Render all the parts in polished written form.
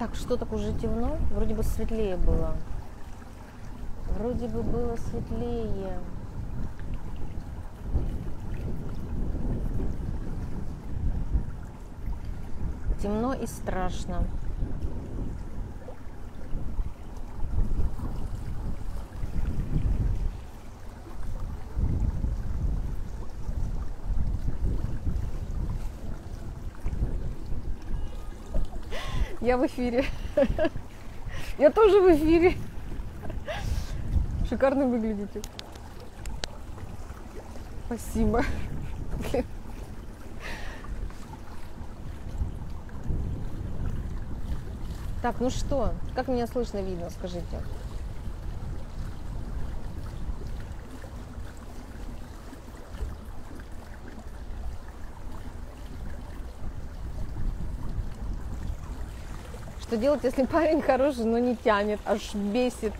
Так, что так уже темно? Вроде бы светлее было. Вроде бы было светлее. Темно и страшно. Я в эфире. Я тоже в эфире. Шикарно выглядите. Спасибо. Так, ну что? Как меня слышно, видно, скажите? Что делать, если парень хороший, но не тянет, аж бесит?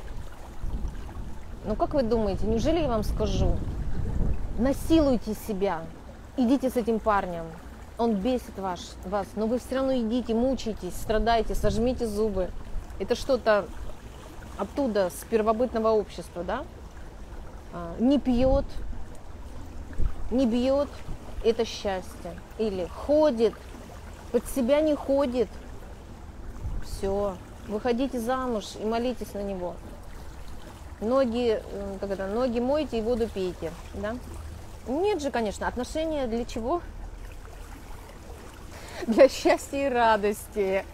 Ну как вы думаете, неужели я вам скажу? Насилуйте себя, идите с этим парнем. Он бесит вас, но вы все равно идите, мучаетесь, страдаете, сожмите зубы. Это что-то оттуда, с первобытного общества, да? Не пьет, не бьет, это счастье. Или ходит, под себя не ходит. Все, выходите замуж и молитесь на него. Ноги мойте и воду пейте, да? Нет же, конечно, отношения для чего? Для счастья и радости.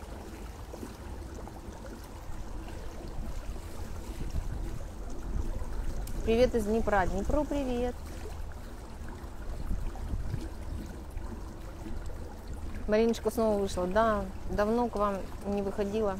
Привет из Днепра. Днепру привет. Мариночка снова вышла. Да, давно к вам не выходила.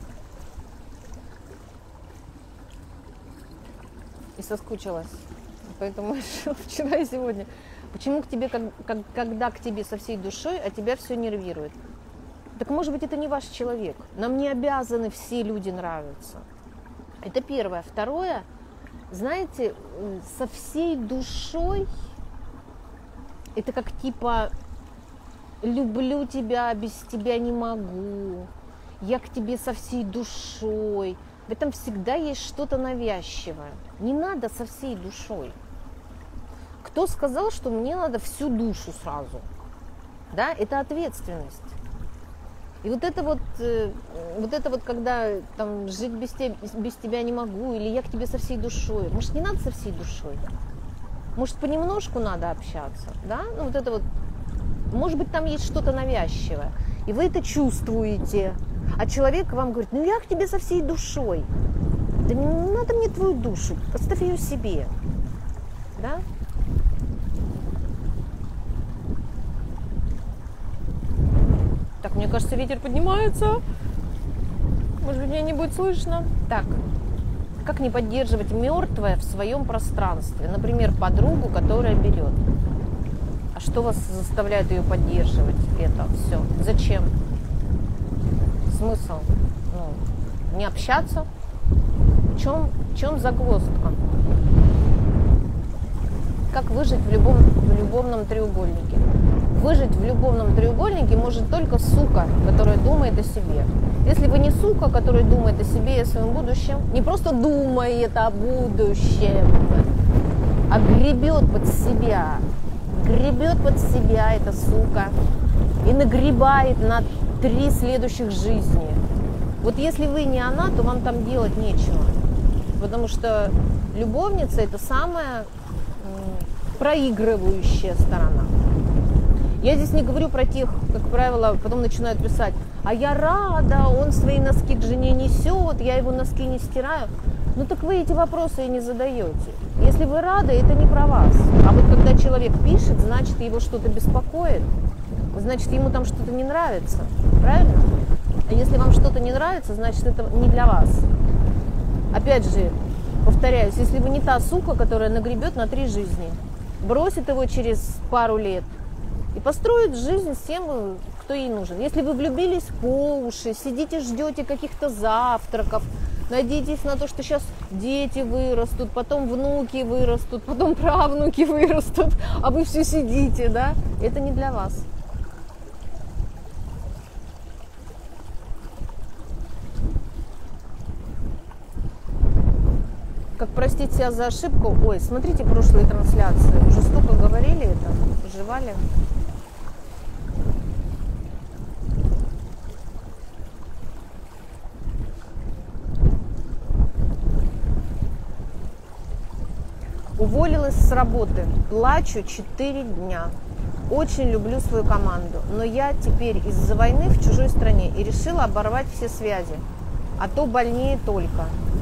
И соскучилась. Поэтому решила вчера и сегодня. Почему к тебе, когда к тебе со всей душой, а тебя все нервирует? Так может быть, это не ваш человек. Нам не обязаны все люди нравиться. Это первое. Второе, знаете, со всей душой, это как типа люблю тебя, без тебя не могу, я к тебе со всей душой. В этом всегда есть что-то навязчивое. Не надо со всей душой. Кто сказал, что мне надо всю душу сразу? Да, это ответственность. И вот это вот, когда там жить без тебя не могу, или я к тебе со всей душой. Может, не надо со всей душой? Может, понемножку надо общаться, да? Ну, вот это вот. Может быть, там есть что-то навязчивое, и вы это чувствуете, а человек вам говорит, ну я к тебе со всей душой. Да не надо мне твою душу, оставь ее себе, да? Так, мне кажется, ветер поднимается, может быть, меня не будет слышно. Так, как не поддерживать мертвое в своем пространстве, например, подругу, которая берет? А что вас заставляет ее поддерживать? Это все. Зачем? Смысл? Ну, не общаться? В чем загвоздка? Как выжить в любовном треугольнике? Выжить в любовном треугольнике может только сука, которая думает о себе. Если вы не сука, которая думает о себе и о своем будущем, не просто думает о будущем, а гребет под себя эта сука и нагребает на 3 следующих жизни. Вот если вы не она, то вам там делать нечего. Потому что любовница – это самая проигрывающая сторона. Я здесь не говорю про тех, как правило, потом начинают писать, а я рада, он свои носки к жене несет, я его носки не стираю. Ну так вы эти вопросы и не задаете. Если вы рады, это не про вас. А вот когда человек пишет, значит, его что-то беспокоит, значит, ему там что-то не нравится. Правильно? А если вам что-то не нравится, значит, это не для вас. Опять же, повторяюсь, если вы не та сука, которая нагребет на 3 жизни, бросит его через пару лет и построит жизнь с тем, кто ей нужен. Если вы влюбились по уши, сидите, ждете каких-то завтраков, надейтесь на то, что сейчас дети вырастут, потом внуки вырастут, потом правнуки вырастут, а вы все сидите, да? Это не для вас. Как простить себя за ошибку? Ой, смотрите прошлые трансляции. Уже столько говорили это, жевали. Уволилась с работы. Плачу 4 дня. Очень люблю свою команду. Но я теперь из-за войны в чужой стране и решила оборвать все связи. А то больнее только.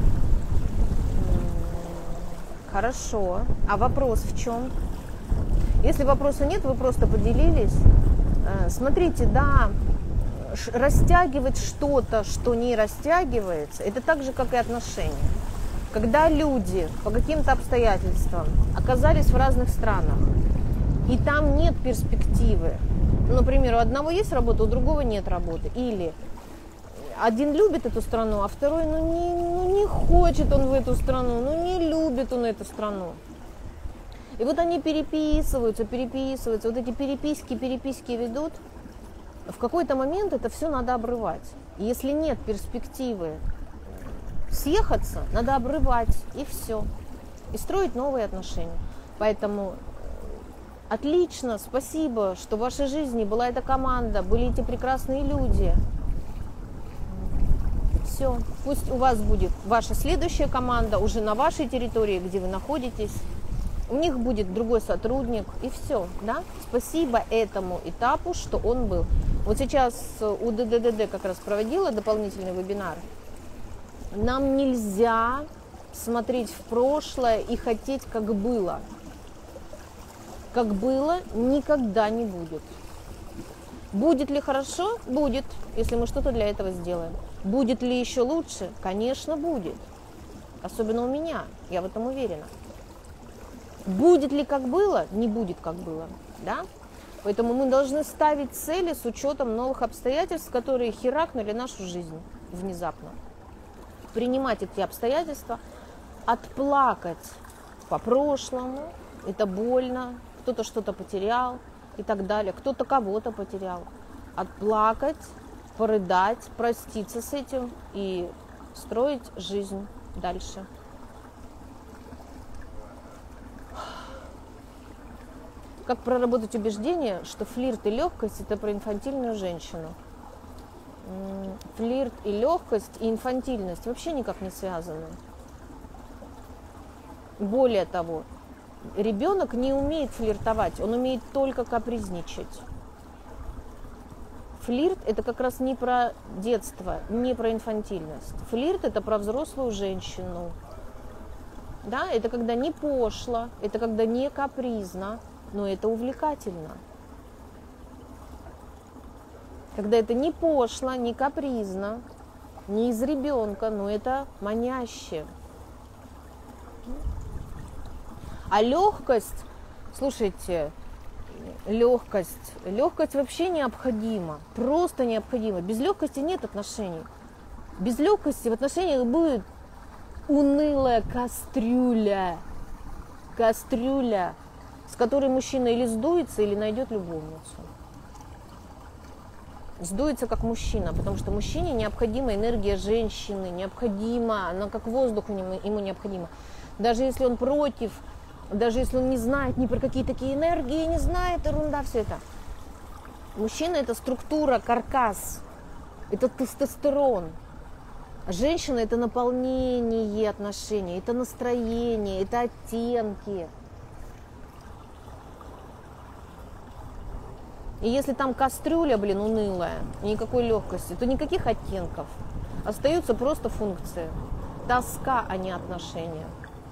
Хорошо. А вопрос в чем? Если вопроса нет, вы просто поделились. Смотрите, да, растягивать что-то, что не растягивается, это так же, как и отношения. Когда люди по каким-то обстоятельствам оказались в разных странах, и там нет перспективы, например, у одного есть работа, у другого нет работы, или один любит эту страну, а второй, не хочет он в эту страну, не любит он эту страну. И вот они переписываются, вот эти переписки ведут. В какой-то момент это все надо обрывать. И если нет перспективы съехаться, надо обрывать, и все. И строить новые отношения. Поэтому отлично, спасибо, что в вашей жизни была эта команда, были эти прекрасные люди. Все, пусть у вас будет ваша следующая команда уже на вашей территории, где вы находитесь. У них будет другой сотрудник, и все, да? Спасибо этому этапу, что он был. Вот сейчас у ДДД как раз проводила дополнительный вебинар. Нам нельзя смотреть в прошлое и хотеть, как было. Как было, никогда не будет. Будет ли хорошо? Будет, если мы что-то для этого сделаем. Будет ли еще лучше? Конечно, будет. Особенно у меня, я в этом уверена. Будет ли как было? Не будет как было, да? Поэтому мы должны ставить цели с учетом новых обстоятельств, которые херакнули нашу жизнь внезапно. Принимать эти обстоятельства, отплакать по прошлому, это больно, кто-то что-то потерял и так далее, кто-то кого-то потерял. Отплакать, порыдать, проститься с этим и строить жизнь дальше. Как проработать убеждение, что флирт и легкость – это про инфантильную женщину? Флирт и легкость, и инфантильность вообще никак не связаны. Более того, ребенок не умеет флиртовать, он умеет только капризничать. Флирт – это как раз не про детство, не про инфантильность. Флирт – это про взрослую женщину. Да? Это когда не пошло, это когда не капризно, но это увлекательно. Когда это не пошло, не капризно, не из ребенка, но это маняще. А легкость, слушайте, легкость вообще необходима, просто необходима. Без легкости нет отношений. Без легкости в отношениях будет унылая кастрюля, с которой мужчина или сдуется, или найдет любовницу. Сдуется как мужчина, потому что мужчине необходима энергия женщины, необходима, она как воздух ему необходима. Даже если он против, даже если он не знает ни про какие такие энергии, не знает, ерунда все это. Мужчина – это структура, каркас, это тестостерон. А женщина – это наполнение отношений, это настроение, это оттенки. И если там кастрюля, унылая, никакой легкости, то никаких оттенков. Остаются просто функции. Тоска, а не отношения.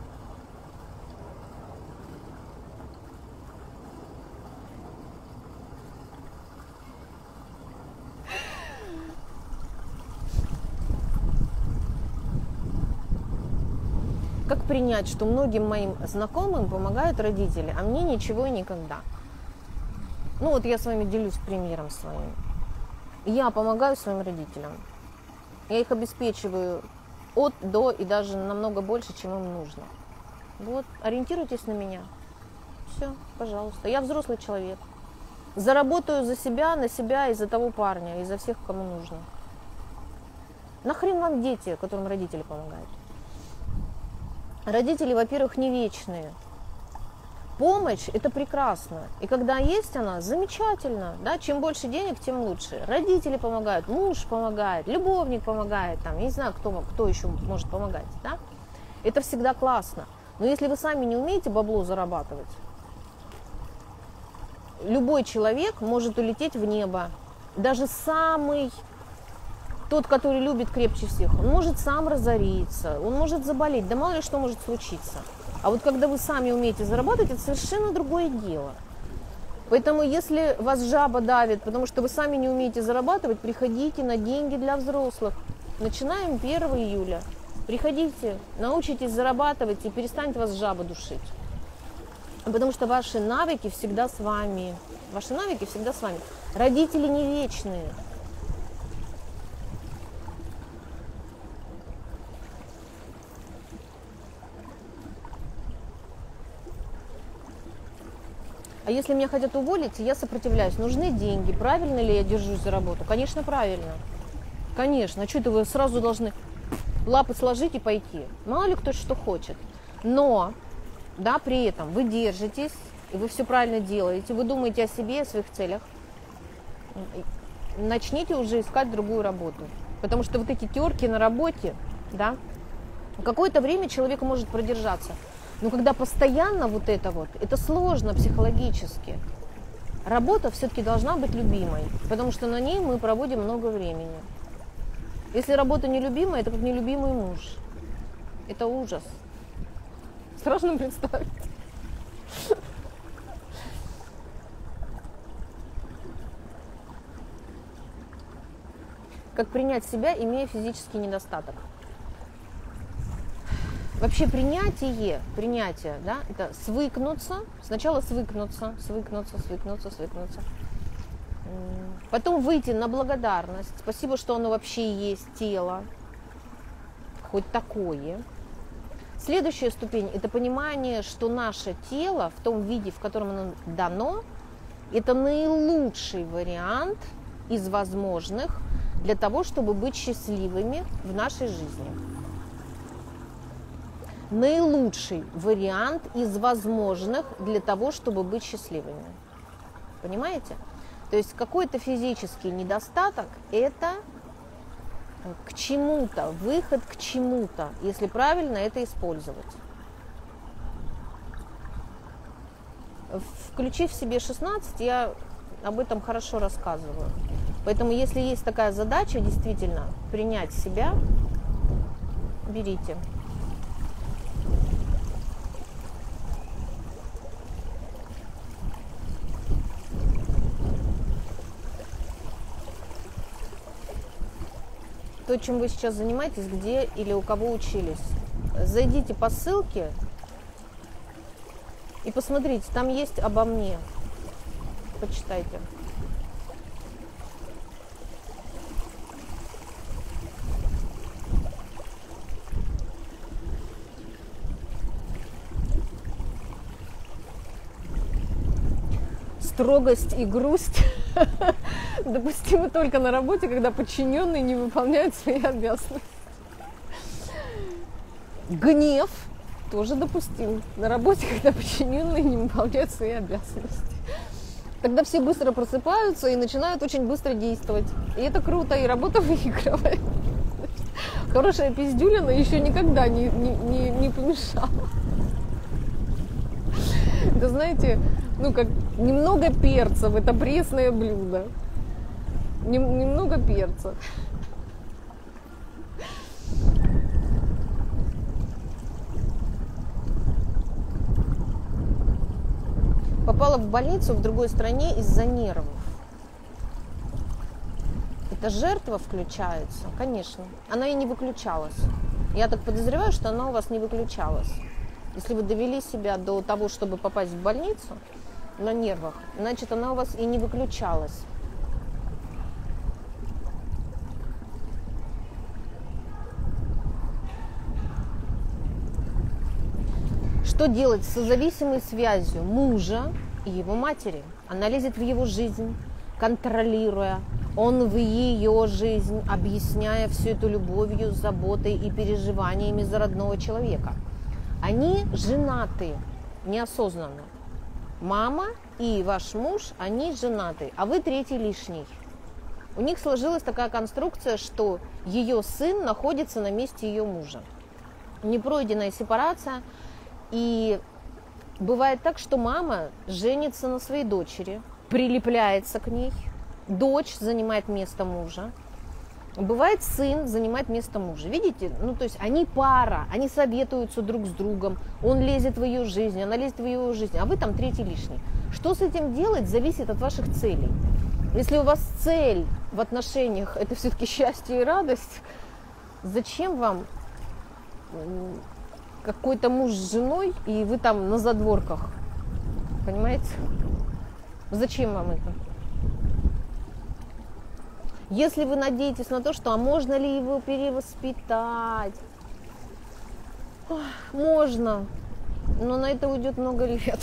Как принять, что многим моим знакомым помогают родители, а мне ничего и никогда? Ну вот я с вами делюсь примером своим. Я помогаю своим родителям. Я их обеспечиваю от, до и даже намного больше, чем им нужно. Вот, ориентируйтесь на меня. Все, пожалуйста. Я взрослый человек. Заработаю за себя, на себя и за того парня, и за всех, кому нужно. Нахрен вам дети, которым родители помогают? Родители, во-первых, не вечные. Помощь – это прекрасно. И когда есть она, замечательно. Да? Чем больше денег, тем лучше. Родители помогают, муж помогает, любовник помогает, там, я не знаю, кто еще может помогать. Да? Это всегда классно. Но если вы сами не умеете бабло зарабатывать, любой человек может улететь в небо. Даже тот, который любит крепче всех, он может сам разориться, он может заболеть, да мало ли что может случиться. А вот когда вы сами умеете зарабатывать, это совершенно другое дело. Поэтому если вас жаба давит, потому что вы сами не умеете зарабатывать, приходите на деньги для взрослых. Начинаем 1 июля. Приходите, научитесь зарабатывать и перестанет вас жаба душить. Потому что ваши навыки всегда с вами. Ваши навыки всегда с вами. Родители не вечные. А если меня хотят уволить, я сопротивляюсь. Нужны деньги. Правильно ли я держусь за работу? Конечно, правильно. Конечно. А что это вы сразу должны лапы сложить и пойти? Мало ли кто что хочет. Но, да, при этом вы держитесь, и вы все правильно делаете, вы думаете о себе, о своих целях. Начните уже искать другую работу. Потому что вот эти терки на работе, да, какое-то время человек может продержаться. Но когда постоянно вот это сложно психологически. Работа все-таки должна быть любимой, потому что на ней мы проводим много времени. Если работа нелюбимая, это как нелюбимый муж. Это ужас. Страшно представить. Как принять себя, имея физический недостаток. Вообще принятие, да, это свыкнуться, сначала свыкнуться. Потом выйти на благодарность. Спасибо, что оно вообще есть, тело, хоть такое. Следующая ступень – это понимание, что наше тело в том виде, в котором оно дано, это наилучший вариант из возможных для того, чтобы быть счастливыми в нашей жизни. Наилучший вариант из возможных для того, чтобы быть счастливыми. Понимаете? То есть какой-то физический недостаток – это к чему-то, выход к чему-то, если правильно это использовать. Включив в себе 16, я об этом хорошо рассказываю. Поэтому если есть такая задача, действительно, принять себя, берите. То, чем вы сейчас занимаетесь, где или у кого учились. Зайдите по ссылке и посмотрите, там есть обо мне. Почитайте. Строгость и грусть допустимы только на работе, когда подчиненные не выполняют свои обязанности. Гнев тоже допустим на работе, когда подчиненные не выполняют свои обязанности. Тогда все быстро просыпаются и начинают очень быстро действовать. И это круто, и работа выигрывает. Хорошая пиздюлина еще никогда не помешала. Это, знаете, как немного перца в это пресное блюдо. Немного перца. Попала в больницу в другой стране из-за нервов. Эта жертва включается, конечно. Она и не выключалась. Я так подозреваю, что она у вас не выключалась. Если вы довели себя до того, чтобы попасть в больницу на нервах, значит, она у вас и не выключалась. Что делать с созависимой связью мужа и его матери? Она лезет в его жизнь, контролируя, он в ее жизнь, объясняя всю эту любовью, заботой и переживаниями за родного человека. Они женаты неосознанно. Мама и ваш муж, они женаты, а вы третий лишний. У них сложилась такая конструкция, что ее сын находится на месте ее мужа. Непройденная сепарация. И бывает так, что мама женится на своей дочери, прилепляется к ней, дочь занимает место мужа. Бывает, сын занимает место мужа. Видите? Ну, то есть они пара, они советуются друг с другом. Он лезет в ее жизнь, она лезет в его жизнь, а вы там третий лишний. Что с этим делать, зависит от ваших целей. Если у вас цель в отношениях – это все-таки счастье и радость, зачем вам какой-то муж с женой, и вы там на задворках? Понимаете? Зачем вам это? Если вы надеетесь на то, что а можно ли его перевоспитать? Можно, но на это уйдет много лет.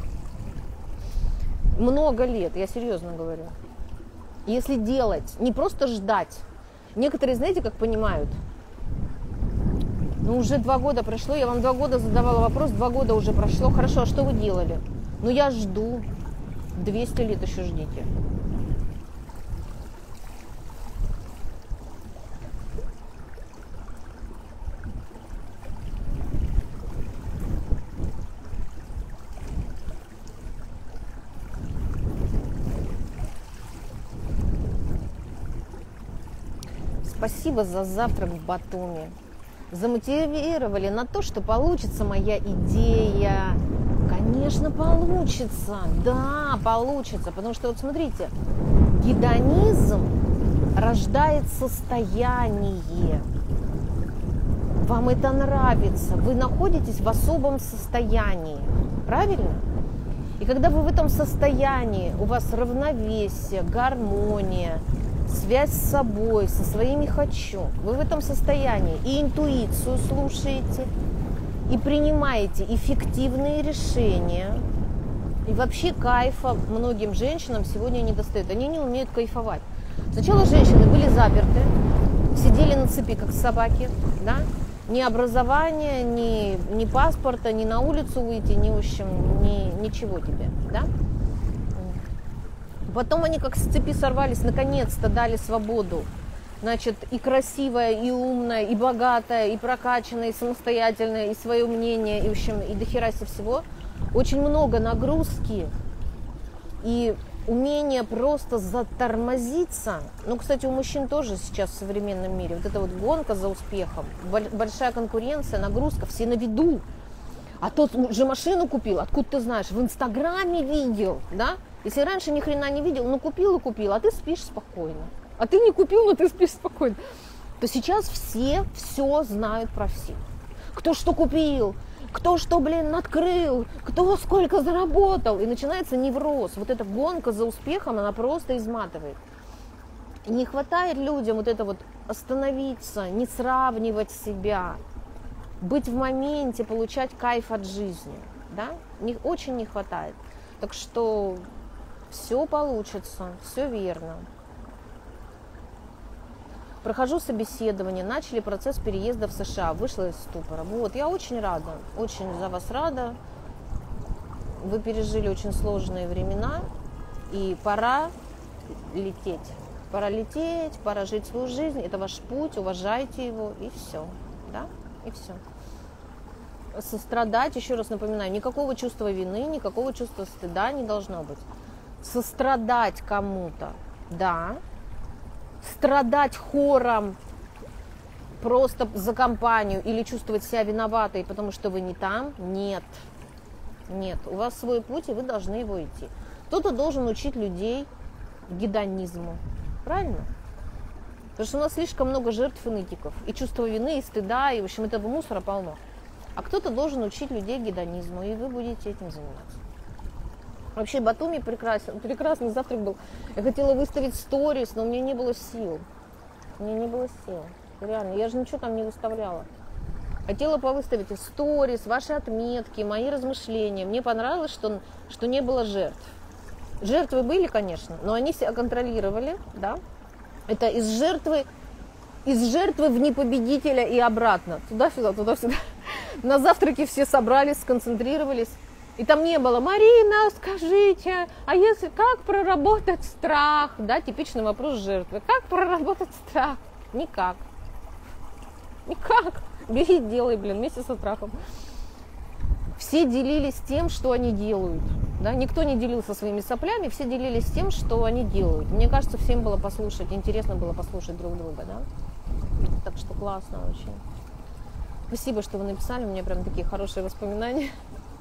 Много лет, я серьезно говорю. Если делать, не просто ждать. Некоторые, знаете, как понимают? Ну, уже 2 года прошло, я вам 2 года задавала вопрос, 2 года уже прошло. Хорошо, а что вы делали? Ну, я жду. 200 лет еще ждите. Спасибо за завтрак в Батуми. Замотивировали на то, что получится моя идея. Конечно, получится. Да, получится. Потому что, вот смотрите, гедонизм рождает состояние. Вам это нравится. Вы находитесь в особом состоянии. Правильно? И когда вы в этом состоянии, у вас равновесие, гармония, связь с собой, со своими «хочу», вы в этом состоянии и интуицию слушаете, и принимаете эффективные решения. И вообще кайфа многим женщинам сегодня не достает. Они не умеют кайфовать. Сначала женщины были заперты, сидели на цепи, как собаки, да? Ни образования, ни паспорта, ни на улицу выйти, ни, в общем, ничего тебе, да? Потом они как с цепи сорвались, наконец-то дали свободу. Значит, и красивая, и умная, и богатая, и прокачанная, и самостоятельная, и свое мнение, и, в общем, и дохера всего. Очень много нагрузки и умение просто затормозиться. Ну, кстати, у мужчин тоже сейчас в современном мире вот эта вот гонка за успехом, большая конкуренция, нагрузка, все на виду. А тот же машину купил, откуда ты знаешь? В Инстаграме видел, да? Если раньше ни хрена не видел, ну купил и купил, а ты спишь спокойно. А ты не купил, но ты спишь спокойно. То сейчас все знают про всех. Кто что купил, кто что, открыл, кто сколько заработал. И начинается невроз. Вот эта гонка за успехом, она просто изматывает. И не хватает людям вот это вот остановиться, не сравнивать себя, быть в моменте, получать кайф от жизни. Да? Очень не хватает. Так что все получится, все верно. Прохожу собеседование, начали процесс переезда в США, вышла из ступора. Вот, я очень рада, очень за вас рада. Вы пережили очень сложные времена, и пора лететь. Пора лететь, пора жить свою жизнь, это ваш путь, уважайте его, и все, да, и все. Сострадать, еще раз напоминаю, никакого чувства вины, никакого чувства стыда не должно быть. Сострадать кому-то, да. Страдать хором просто за компанию или чувствовать себя виноватой, потому что вы не там, нет. Нет, у вас свой путь, и вы должны его идти. Кто-то должен учить людей гедонизму, правильно? Потому что у нас слишком много жертв и нытиков, и чувства вины, и стыда, и, в общем, этого мусора полно. А кто-то должен учить людей гедонизму, и вы будете этим заниматься. Вообще Батуми прекрасный завтрак был. Я хотела выставить сторис, но у меня не было сил. Реально, я же ничего там не выставляла. Хотела повыставить и сторис, ваши отметки, мои размышления. Мне понравилось, что не было жертв. Жертвы были, конечно, но они себя контролировали, да. Это из жертвы в непобедителя и обратно. Туда-сюда, туда-сюда. На завтраке все собрались, сконцентрировались. И там не было: Марина, скажите, а если как проработать страх? Да, типичный вопрос жертвы. Как проработать страх? Никак. Никак. Бери, делай, вместе со страхом. Все делились тем, что они делают. Да? Никто не делился своими соплями, все делились тем, что они делают. Мне кажется, всем было послушать, интересно было послушать друг друга. Да? Так что классно очень. Спасибо, что вы написали, у меня прям такие хорошие воспоминания.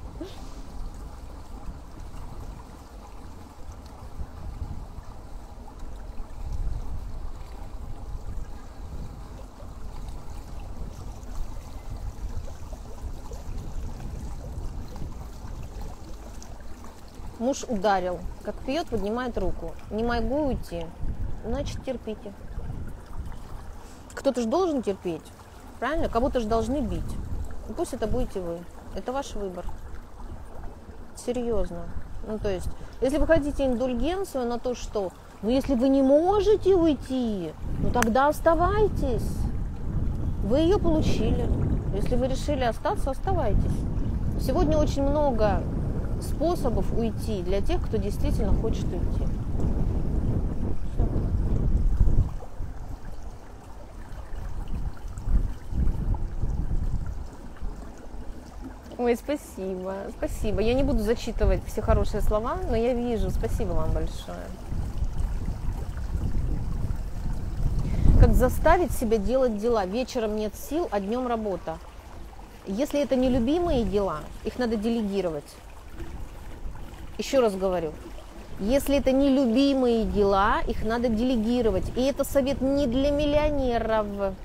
Муж ударил, как пьет, поднимает руку. Не могу уйти, значит терпите. Кто-то же должен терпеть, правильно? Кого-то же должны бить. И пусть это будете вы. Это ваш выбор. Серьезно. Ну, то есть, если вы хотите индульгенцию на то, что, ну, если вы не можете уйти, ну, тогда оставайтесь. Вы ее получили. Если вы решили остаться, оставайтесь. Сегодня очень много способов уйти для тех, кто действительно хочет уйти. Все. Ой, спасибо, спасибо. Я не буду зачитывать все хорошие слова, но я вижу. Спасибо вам большое. Как заставить себя делать дела? Вечером нет сил, а днем работа. Если это нелюбимые дела, их надо делегировать. Еще раз говорю, если это нелюбимые дела, их надо делегировать. И это совет не для миллионеров.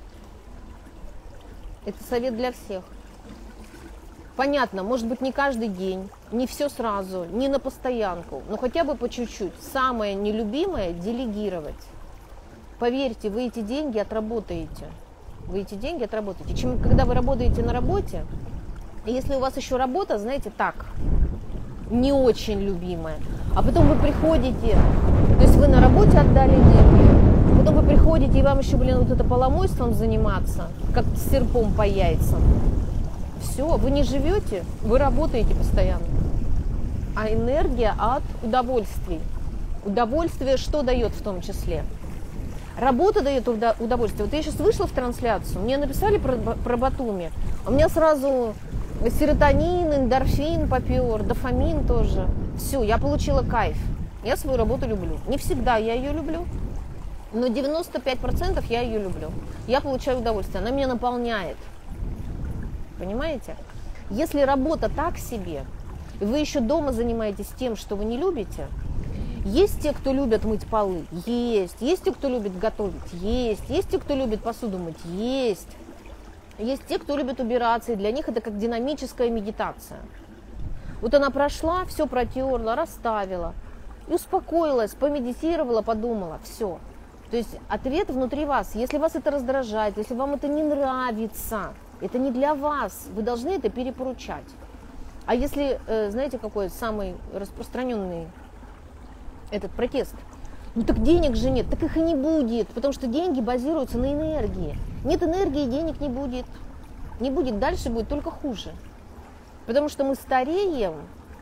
Это совет для всех. Понятно, может быть, не каждый день, не все сразу, не на постоянку, но хотя бы по чуть-чуть. Самое нелюбимое – делегировать. Поверьте, вы эти деньги отработаете. Вы эти деньги отработаете. Когда вы работаете на работе, если у вас еще работа, знаете, так, не очень любимая, а потом вы приходите, то есть вы на работе отдали энергию, потом вы приходите, и вам еще, вот это поломойством заниматься, как серпом по яйцам. Все, вы не живете, вы работаете постоянно. А энергия от удовольствий. Удовольствие что дает в том числе? Работа дает удовольствие. Вот я сейчас вышла в трансляцию, мне написали про Батуми, у меня сразу серотонин, эндорфин попер, дофамин тоже. Все, я получила кайф. Я свою работу люблю. Не всегда я ее люблю, но 95% я ее люблю. Я получаю удовольствие, она меня наполняет. Понимаете? Если работа так себе, и вы еще дома занимаетесь тем, что вы не любите, есть те, кто любят мыть полы, есть те, кто любит готовить, есть те, кто любит посуду мыть, есть те, кто любит убираться, и для них это как динамическая медитация. Вот она прошла, все протерла, расставила, и успокоилась, помедитировала, подумала, все. То есть ответ внутри вас. Если вас это раздражает, если вам это не нравится, это не для вас, вы должны это перепоручать. А если, знаете, какой самый распространенный этот протест? Ну так денег же нет, так их и не будет, потому что деньги базируются на энергии. Нет энергии, денег не будет. Не будет, дальше будет только хуже. Потому что мы стареем,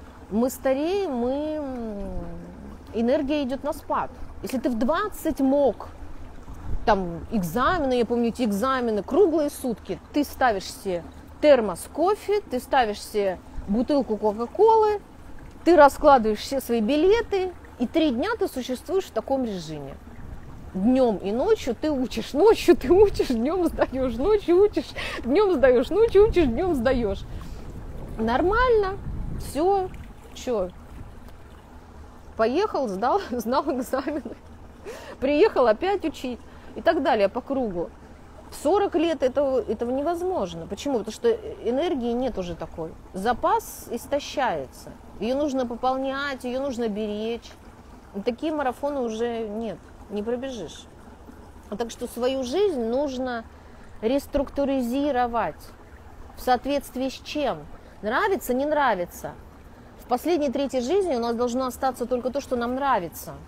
энергия идет на спад. Если ты в 20 мог, там экзамены, я помню эти экзамены, круглые сутки, ты ставишь себе термос кофе, ты ставишь себе бутылку кока-колы, ты раскладываешь все свои билеты, и 3 дня ты существуешь в таком режиме. Днем и ночью ты учишь, ночью ты учишь, днем сдаешь, ночью учишь, днем сдаешь, ночью учишь, днем сдаешь. Нормально, все, что? Поехал, сдал экзамены, приехал опять учить и так далее по кругу. В 40 лет этого невозможно. Почему? Потому что энергии нет уже такой. Запас истощается. Ее нужно пополнять, ее нужно беречь. И такие марафоны уже нет, не пробежишь. Так что свою жизнь нужно реструктуризировать. В соответствии с чем? Нравится, не нравится. В последней трети жизни у нас должно остаться только то, что нам нравится.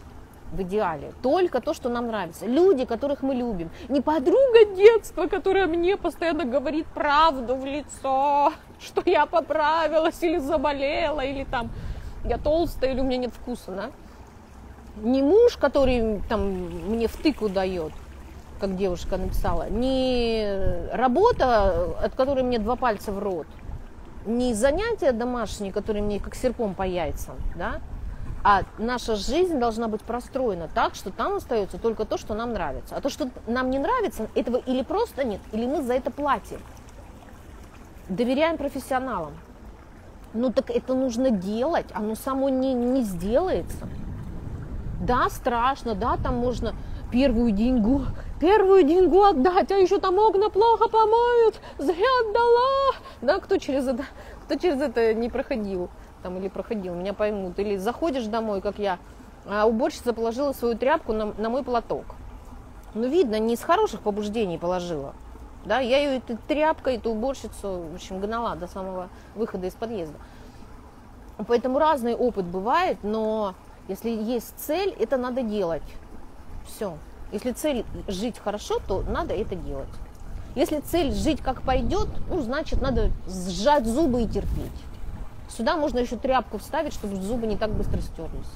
в идеале. Только то, что нам нравится. Люди, которых мы любим. Не подруга детства, которая мне постоянно говорит правду в лицо, что я поправилась или заболела, или там я толстая, или у меня нет вкуса, да? Не муж, который там мне в тыкву дает, как девушка написала, не работа, от которой мне 2 пальца в рот, не занятия домашние, которые мне как серпом по яйцам, да? А наша жизнь должна быть простроена так, что там остается только то, что нам нравится. А то, что нам не нравится, этого или просто нет, или мы за это платим. Доверяем профессионалам. Ну так это нужно делать, оно само не сделается. Да, страшно, да, там можно первую деньгу отдать, а еще там окна плохо помоют, зря отдала. Да, кто через это не проходил там, или проходил, меня поймут. Или заходишь домой, как я, а уборщица положила свою тряпку на мой платок. Ну, видно, не из хороших побуждений положила. Да, я ее этой тряпкой, эту уборщицу, в общем, гнала до самого выхода из подъезда. Поэтому разный опыт бывает, но если есть цель, это надо делать. Все. Если цель жить хорошо, то надо это делать. Если цель жить как пойдет, ну, значит, надо сжать зубы и терпеть. Сюда можно еще тряпку вставить, чтобы зубы не так быстро стерлись.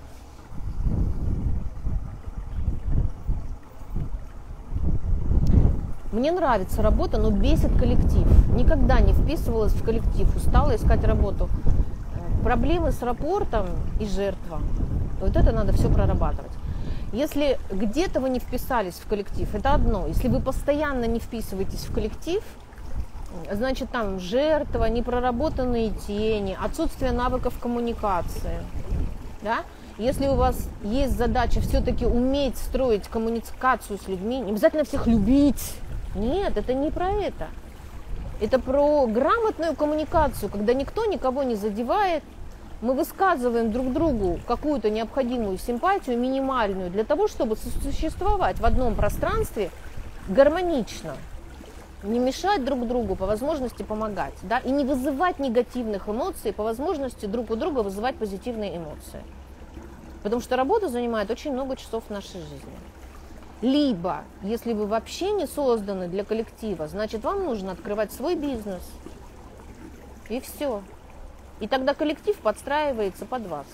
Мне нравится работа, но бесит коллектив. Никогда не вписывалась в коллектив, устала искать работу. Проблемы с рапортом и жертва. Вот это надо все прорабатывать. Если где-то вы не вписались в коллектив, это одно. Если вы постоянно не вписываетесь в коллектив, значит, там жертва, непроработанные тени, отсутствие навыков коммуникации. Да? Если у вас есть задача все-таки уметь строить коммуникацию с людьми, не обязательно всех любить. Нет, это не про это. Это про грамотную коммуникацию, когда никто никого не задевает. Мы высказываем друг другу какую-то необходимую симпатию, минимальную, для того, чтобы существовать в одном пространстве гармонично. Не мешать друг другу, по возможности помогать. Да? И не вызывать негативных эмоций, по возможности друг у друга вызывать позитивные эмоции. Потому что работа занимает очень много часов в нашей жизни. Либо, если вы вообще не созданы для коллектива, значит, вам нужно открывать свой бизнес. И все. И тогда коллектив подстраивается под вас.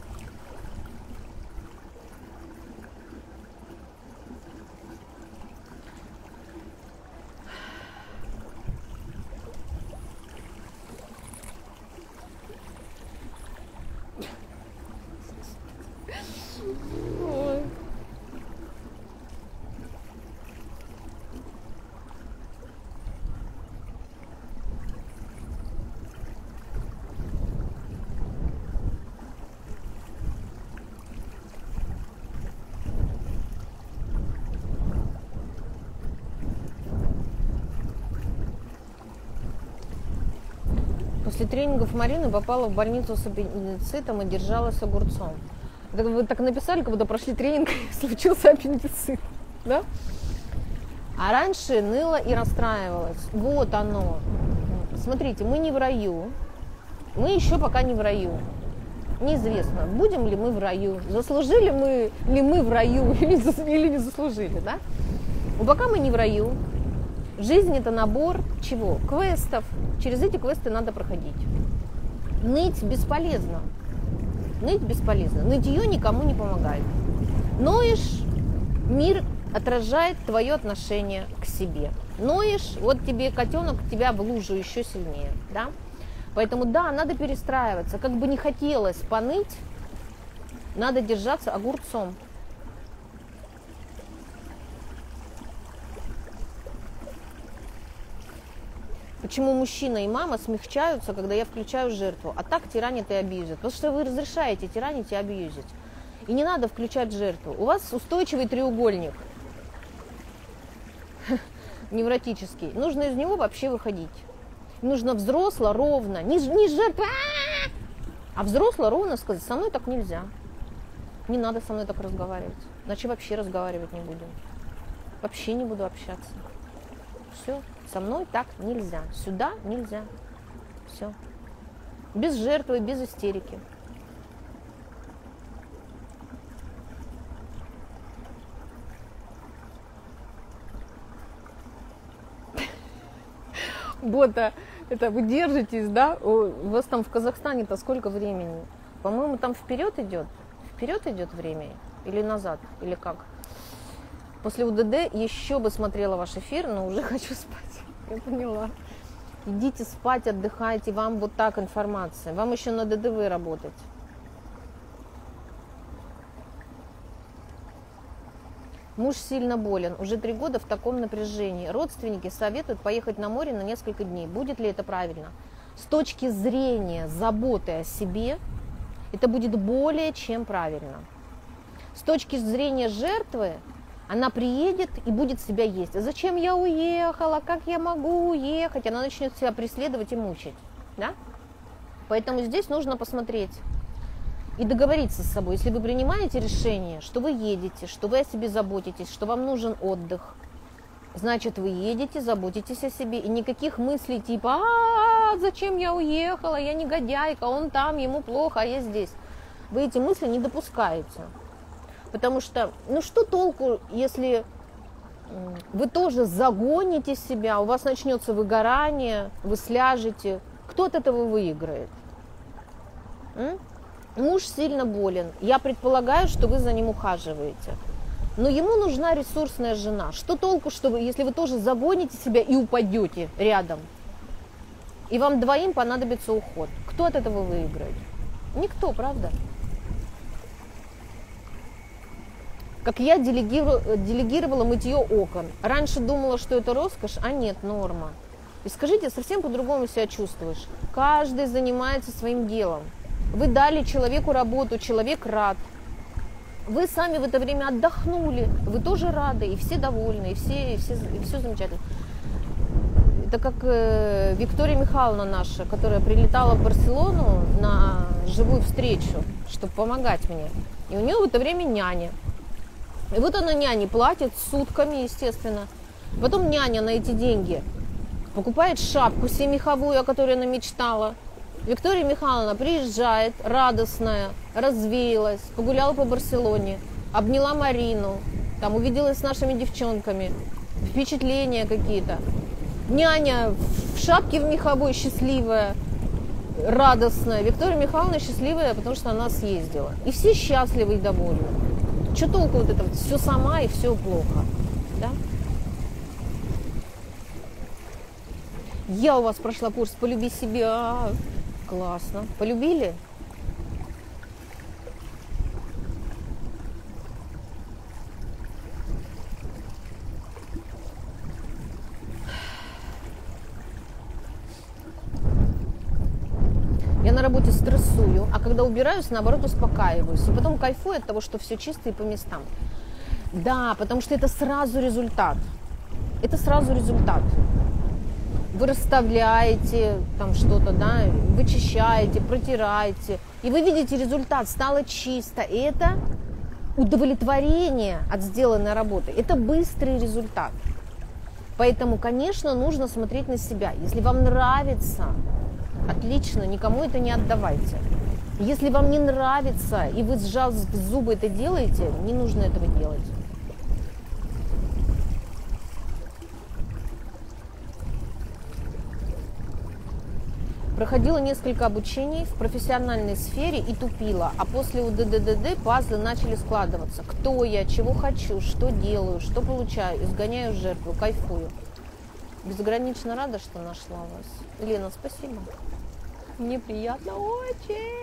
После тренингов Марины попала в больницу с аппендицитом и держалась огурцом. Вы так написали, как будто прошли тренинг и случился аппендицит. Да? А раньше ныла и расстраивалась. Вот оно. Смотрите, мы не в раю. Мы еще пока не в раю. Неизвестно, будем ли мы в раю. Заслужили ли мы в раю или не заслужили. Да? Но пока мы не в раю. Жизнь – это набор чего? Квестов. Через эти квесты надо проходить. Ныть бесполезно. Ныть бесполезно. Нытье никому не помогает. Ноешь, мир отражает твое отношение к себе. Ноешь, вот тебе котенок тебя в лужу еще сильнее. Да? Поэтому да, надо перестраиваться. Как бы не хотелось поныть, надо держаться огурцом. Почему мужчина и мама смягчаются, когда я включаю жертву, а так тиранят и абьюзят? Потому что вы разрешаете тиранить и абьюзить. И не надо включать жертву. У вас устойчивый треугольник невротический. Нужно из него вообще выходить. Нужно взросло, ровно, не жертва, а взросло, ровно сказать, со мной так нельзя. Не надо со мной так разговаривать. Иначе вообще разговаривать не будем. Вообще не буду общаться. Все. Со мной так нельзя. Сюда нельзя. Все. Без жертвы, без истерики. бота, это вы держитесь, да? У вас там в Казахстане-то сколько времени? По-моему, там вперед идет время или назад, или как? После УДД еще бы смотрела ваш эфир, но уже хочу спать. Я поняла. Идите спать, отдыхайте, вам вот так информация. Вам еще на ДДВ работать. Муж сильно болен, уже 3 года в таком напряжении. Родственники советуют поехать на море на несколько дней. Будет ли это правильно? С точки зрения заботы о себе, это будет более чем правильно. С точки зрения жертвы, она приедет и будет себя есть. А зачем я уехала? Как я могу уехать? Она начнет себя преследовать и мучить. Да? Поэтому здесь нужно посмотреть и договориться с собой. Если вы принимаете решение, что вы едете, что вы о себе заботитесь, что вам нужен отдых, значит, вы едете, заботитесь о себе. И никаких мыслей типа: зачем я уехала? Я негодяйка, он там, ему плохо, а я здесь. Вы эти мысли не допускаете. Потому что, что толку, если вы тоже загоните себя, у вас начнется выгорание, вы сляжете. Кто от этого выиграет? Муж сильно болен. Я предполагаю, что вы за ним ухаживаете. Но ему нужна ресурсная жена. Что толку, если вы тоже загоните себя и упадете рядом? И вам двоим понадобится уход. Кто от этого выиграет? Никто, правда? Как я делегировала мытье окон. Раньше думала, что это роскошь, а нет, норма. И скажите, совсем по-другому себя чувствуешь. Каждый занимается своим делом. Вы дали человеку работу, человек рад. Вы сами в это время отдохнули, вы тоже рады, и все довольны, и все замечательно. Это как Виктория Михайловна наша, которая прилетала в Барселону на живую встречу, чтобы помогать мне. И у нее в это время няня. И вот она няне платит сутками, естественно. Потом няня на эти деньги покупает шапку себе меховую, о которой она мечтала. Виктория Михайловна приезжает, радостная, развеялась, погуляла по Барселоне, обняла Марину, там увиделась с нашими девчонками, впечатления какие-то. Няня в шапке в меховой счастливая, радостная. Виктория Михайловна счастливая, потому что она съездила. И все счастливы и довольны. Что толку вот это вот все сама и все плохо, да? Я у вас прошла курс «Полюби себя». Классно. Полюбили? Я на работе стрессую, а когда убираюсь, наоборот, успокаиваюсь. И потом кайфую от того, что все чисто и по местам. Да, потому что это сразу результат. Это сразу результат. Вы расставляете там что-то, да, вычищаете, протираете, и вы видите результат, стало чисто. И это удовлетворение от сделанной работы, это быстрый результат. Поэтому, конечно, нужно смотреть на себя. Если вам нравится, отлично, никому это не отдавайте. Если вам не нравится, и вы сжав зубы это делаете, не нужно этого делать. Проходила несколько обучений в профессиональной сфере и тупила, а после УДДД пазлы начали складываться. Кто я, чего хочу, что делаю, что получаю, изгоняю жертву, кайфую. Безгранично рада, что нашла вас. Лена, спасибо. Мне приятно очень.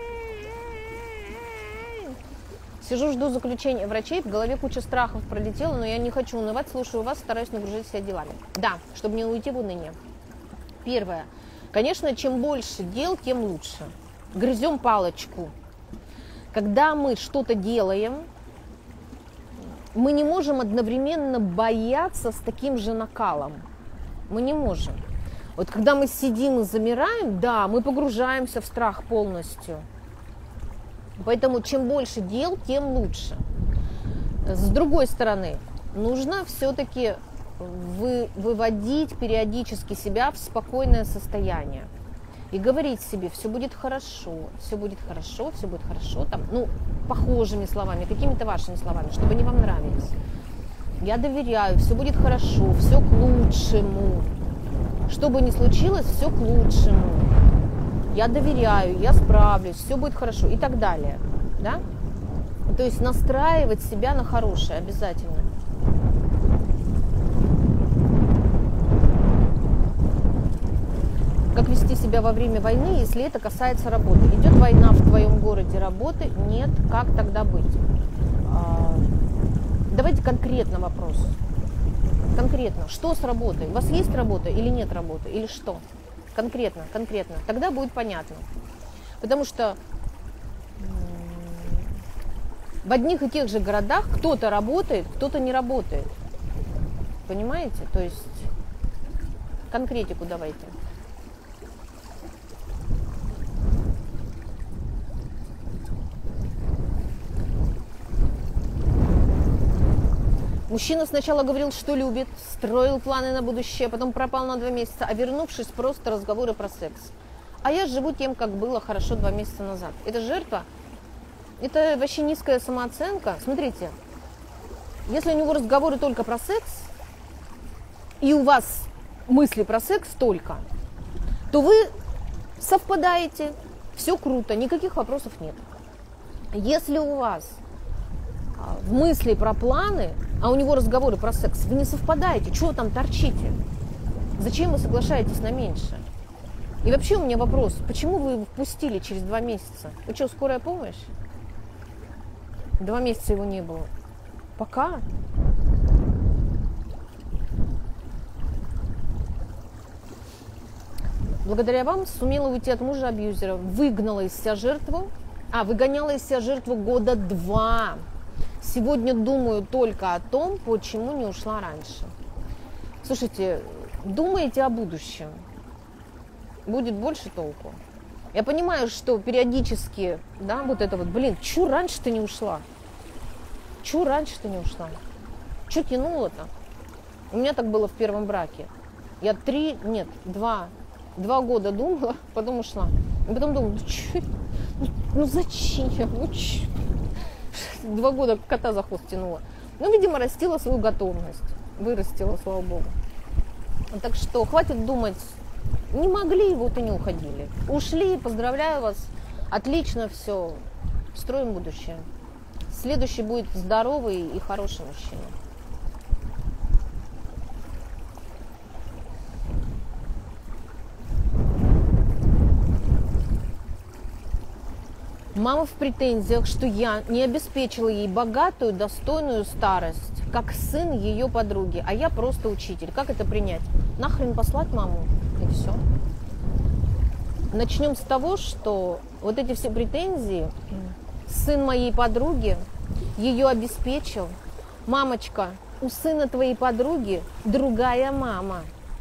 Сижу, жду заключения врачей, в голове куча страхов пролетела, но я не хочу унывать, слушаю вас, стараюсь нагрузить себя делами. Да, чтобы не уйти в уныние. Первое. Конечно, чем больше дел, тем лучше. Грызем палочку. Когда мы что-то делаем, мы не можем одновременно бояться с таким же накалом. Мы не можем. Вот когда мы сидим и замираем, да, мы погружаемся в страх полностью. Поэтому чем больше дел, тем лучше. С другой стороны, нужно все-таки выводить периодически себя в спокойное состояние и говорить себе: все будет хорошо, все будет хорошо, все будет хорошо, там, похожими словами, какими-то вашими словами, чтобы они вам нравились. Я доверяю, все будет хорошо, все к лучшему. что бы ни случилось, все к лучшему. Я доверяю, я справлюсь, все будет хорошо и так далее. Да? То есть настраивать себя на хорошее обязательно. Как вести себя во время войны, если это касается работы? Идет война в твоем городе, работы нет, как тогда быть? Давайте конкретно вопрос. Конкретно. Что с работой? У вас есть работа или нет работы? Или что? Конкретно. Тогда будет понятно. Потому что в одних и тех же городах кто-то работает, кто-то не работает. Понимаете? То есть конкретику давайте. Мужчина сначала говорил, что любит, строил планы на будущее, потом пропал на 2 месяца, а вернувшись, просто разговоры про секс. А я живу тем, как было хорошо 2 месяца назад. Это жертва? Это вообще низкая самооценка. Смотрите, если у него разговоры только про секс, и у вас мысли про секс только, то вы совпадаете, все круто, никаких вопросов нет. Если у вас мысли про планы, а у него разговоры про секс, вы не совпадаете, чего там торчите? Зачем вы соглашаетесь на меньше? И вообще у меня вопрос, почему вы его впустили через 2 месяца? Вы что, скорая помощь? 2 месяца его не было. Пока. Благодаря вам сумела уйти от мужа-абьюзера, выгнала из себя жертву, выгоняла из себя жертву 2 года. Сегодня думаю только о том, почему не ушла раньше. Слушайте, думайте о будущем. Будет больше толку. Я понимаю, что периодически, да, вот это вот, чё раньше-то не ушла? Чё раньше-то не ушла? Чё тянуло-то? У меня так было в первом браке. Я 2 года думала, потом ушла. И потом думала, зачем? 2 года кота за хвост тянула. Видимо, растила свою готовность. Вырастила, слава богу. Так что хватит думать. Не могли, вот и не уходили. Ушли, поздравляю вас. Отлично все. Строим будущее. Следующий будет здоровый и хороший мужчина. Мама в претензиях, что я не обеспечила ей богатую, достойную старость, как сын ее подруги, а я просто учитель. Как это принять? Нахрен послать маму, и все. Начнем с того, что вот эти все претензии, сын моей подруги ее обеспечил. Мамочка, у сына твоей подруги другая мама.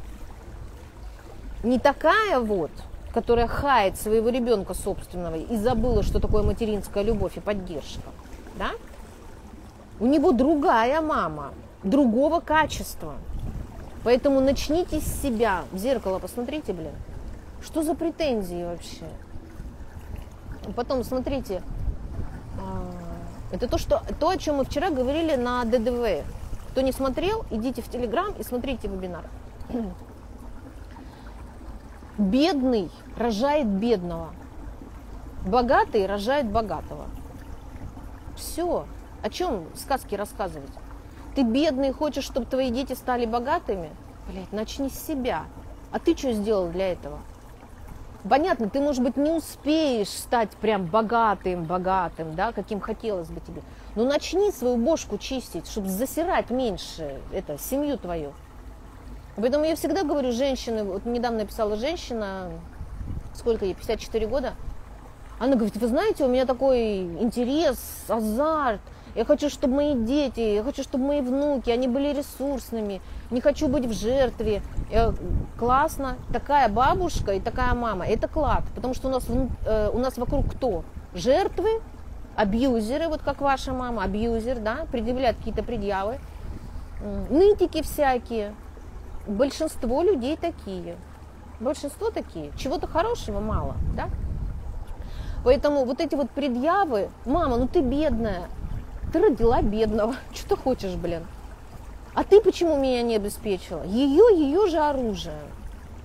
Не такая вот, которая хает своего ребенка собственного и забыла, что такое материнская любовь и поддержка, да? У него другая мама, другого качества. Поэтому начните с себя. В зеркало посмотрите, Что за претензии вообще? Потом, смотрите, это то, о чем мы вчера говорили на ДДВ. Кто не смотрел, идите в Телеграм и смотрите вебинар. Бедный рожает бедного. Богатый рожает богатого. Все. О чем сказки рассказывать? Ты бедный, хочешь, чтобы твои дети стали богатыми? Начни с себя. А ты что сделал для этого? Понятно, ты, может быть, не успеешь стать прям богатым, да, каким хотелось бы тебе. Но начни свою бошку чистить, чтобы засирать меньше семью твою. Поэтому я всегда говорю, женщины, вот недавно написала женщина, сколько ей, 54 года, она говорит, вы знаете, у меня такой интерес, азарт, я хочу, чтобы мои дети, я хочу, чтобы мои внуки, они были ресурсными, не хочу быть в жертве. Классно, такая бабушка и такая мама, это класс, потому что у нас вокруг кто? Жертвы, абьюзеры, вот как ваша мама, абьюзер, да, предъявляет какие-то предъявы, нытики всякие. Большинство людей такие. Большинство такие. Чего-то хорошего мало, да? Поэтому вот эти вот предъявы, мама, ты бедная, ты родила бедного, что ты хочешь, А ты почему меня не обеспечила? Ее же оружие.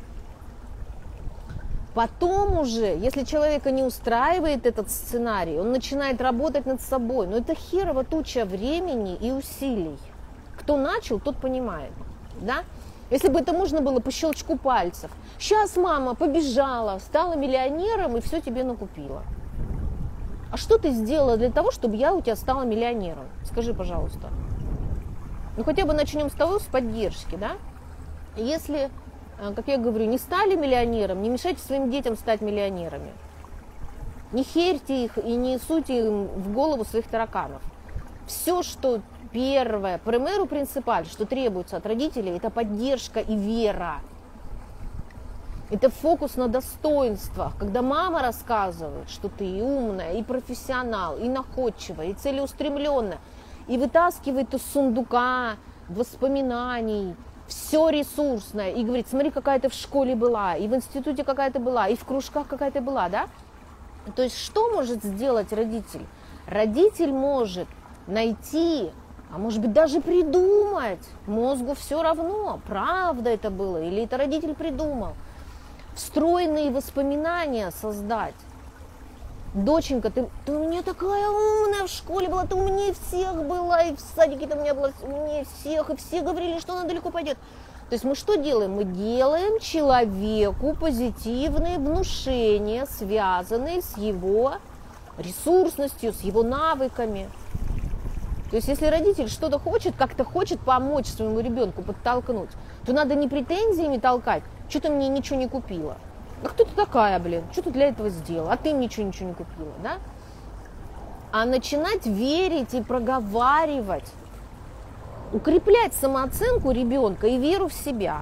Потом уже, если человека не устраивает этот сценарий, он начинает работать над собой. Но это херова туча времени и усилий. Кто начал, тот понимает. Да? Если бы это можно было по щелчку пальцев. Сейчас мама побежала, стала миллионером и все тебе накупила. А что ты сделала для того, чтобы я у тебя стала миллионером? Скажи, пожалуйста. Ну хотя бы начнем с того, с поддержки, да? Если, как я говорю, не стали миллионером, не мешайте своим детям стать миллионерами. Не херьте их и не суйте им в голову своих тараканов. Все, что первое, примеру принципаль, что требуется от родителей, это поддержка и вера. Это фокус на достоинствах, когда мама рассказывает, что ты и умная, и профессионал, и находчивая, и целеустремленная, и вытаскивает из сундука воспоминаний все ресурсное, и говорит, смотри, какая ты в школе была, и в институте какая ты была, и в кружках какая ты была, да? То есть что может сделать родитель? Родитель может найти, а может быть даже придумать, мозгу все равно, правда это было, или это родитель придумал, встроенные воспоминания создать. Доченька, ты у меня такая умная в школе была, ты умнее всех была, и в садике ты у меня была умнее всех, и все говорили, что она далеко пойдет. То есть мы что делаем? Мы делаем человеку позитивные внушения, связанные с его ресурсностью, с его навыками. То есть если родитель что-то хочет, как-то хочет помочь своему ребенку, подтолкнуть, то надо не претензиями толкать, что ты мне ничего не купила. А кто ты такая, блин? Что ты для этого сделала? А ты мне ничего не купила, да? А начинать верить и проговаривать, укреплять самооценку ребенка и веру в себя.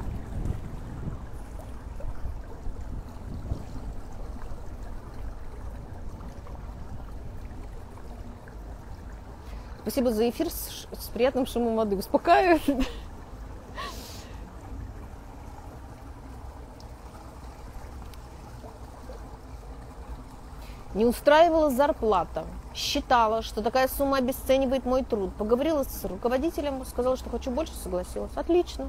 Спасибо за эфир с приятным шумом воды. Успокаивает. Не устраивала зарплата, считала, что такая сумма обесценивает мой труд. Поговорила с руководителем, сказала, что хочу больше, согласилась. Отлично.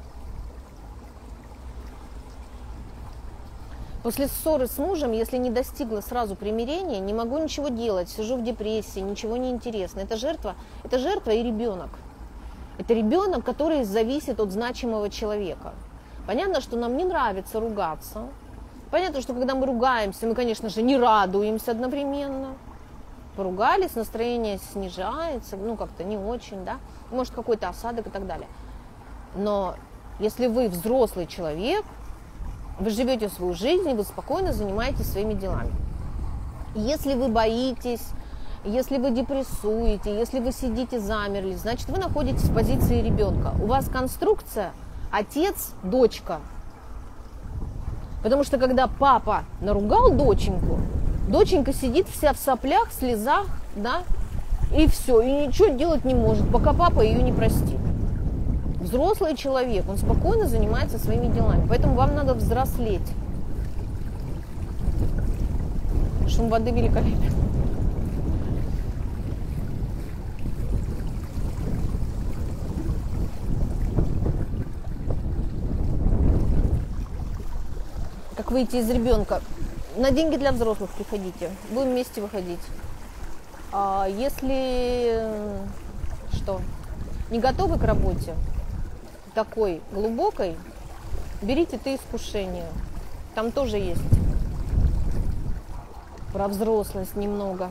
После ссоры с мужем, если не достигла сразу примирения, не могу ничего делать, сижу в депрессии, ничего не интересно. Это жертва и ребенок. Это ребенок, который зависит от значимого человека. Понятно, что нам не нравится ругаться. Понятно, что когда мы ругаемся, мы, конечно же, не радуемся одновременно. Поругались, настроение снижается, как-то не очень, да. Может, какой-то осадок и так далее. Но если вы взрослый человек, вы живете свою жизнь, вы спокойно занимаетесь своими делами. Если вы боитесь, если вы депрессуете, если вы сидите замерли, значит, вы находитесь в позиции ребенка. У вас конструкция отец, дочка. Потому что когда папа наругал доченьку, доченька сидит вся в соплях, слезах, да, и все, и ничего делать не может, пока папа ее не простит. Взрослый человек, он спокойно занимается своими делами, поэтому вам надо взрослеть. Шум воды великолепен. Как выйти из ребенка? На деньги для взрослых приходите, будем вместе выходить. А если не готовы к работе такой глубокой, берите «Ты искушение». Там тоже есть про взрослость немного.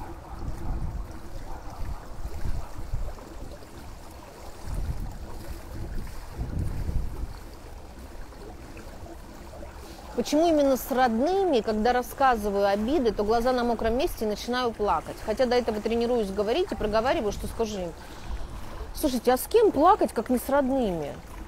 Почему именно с родными, когда рассказываю обиды, то глаза на мокром месте и начинаю плакать? Хотя до этого тренируюсь говорить и проговариваю, что скажу им. Слушайте, а с кем плакать, как не с родными?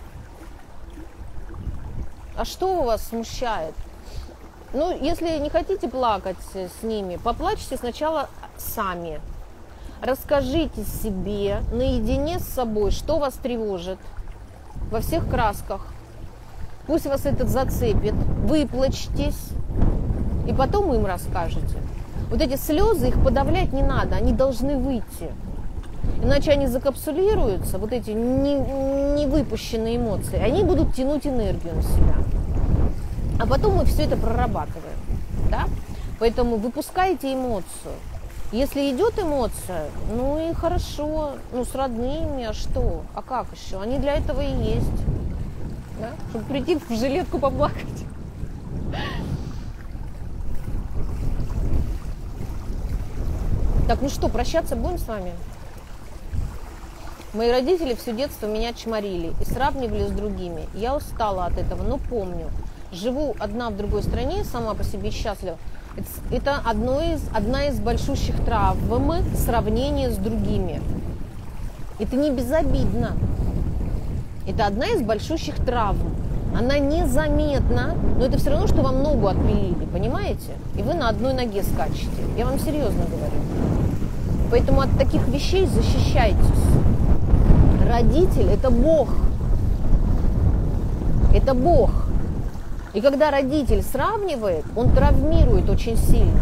А что у вас смущает? Если не хотите плакать с ними, поплачьте сначала сами. Расскажите себе наедине с собой, что вас тревожит во всех красках. Пусть вас это зацепит, выплачьтесь, и потом им расскажете. Вот эти слезы, их подавлять не надо, они должны выйти. Иначе они закапсулируются, вот эти невыпущенные эмоции, они будут тянуть энергию на себя. А потом мы все это прорабатываем, да? Поэтому выпускайте эмоцию. Если идет эмоция, ну и хорошо, ну с родными, а что? А как еще? Они для этого и есть, да? Чтобы прийти в жилетку поплакать. Так, ну что, прощаться будем с вами? Мои родители все детство меня чморили и сравнивали с другими. Я устала от этого, но помню. Живу одна в другой стране, сама по себе счастлива. Это одна из большущих травм сравнения с другими. Это не безобидно. Это одна из большущих травм. Она незаметна, но это все равно, что вам ногу отпилили, понимаете? И вы на одной ноге скачете. Я вам серьезно говорю. Поэтому от таких вещей защищайтесь. Родитель – это Бог. Это Бог. И когда родитель сравнивает, он травмирует очень сильно.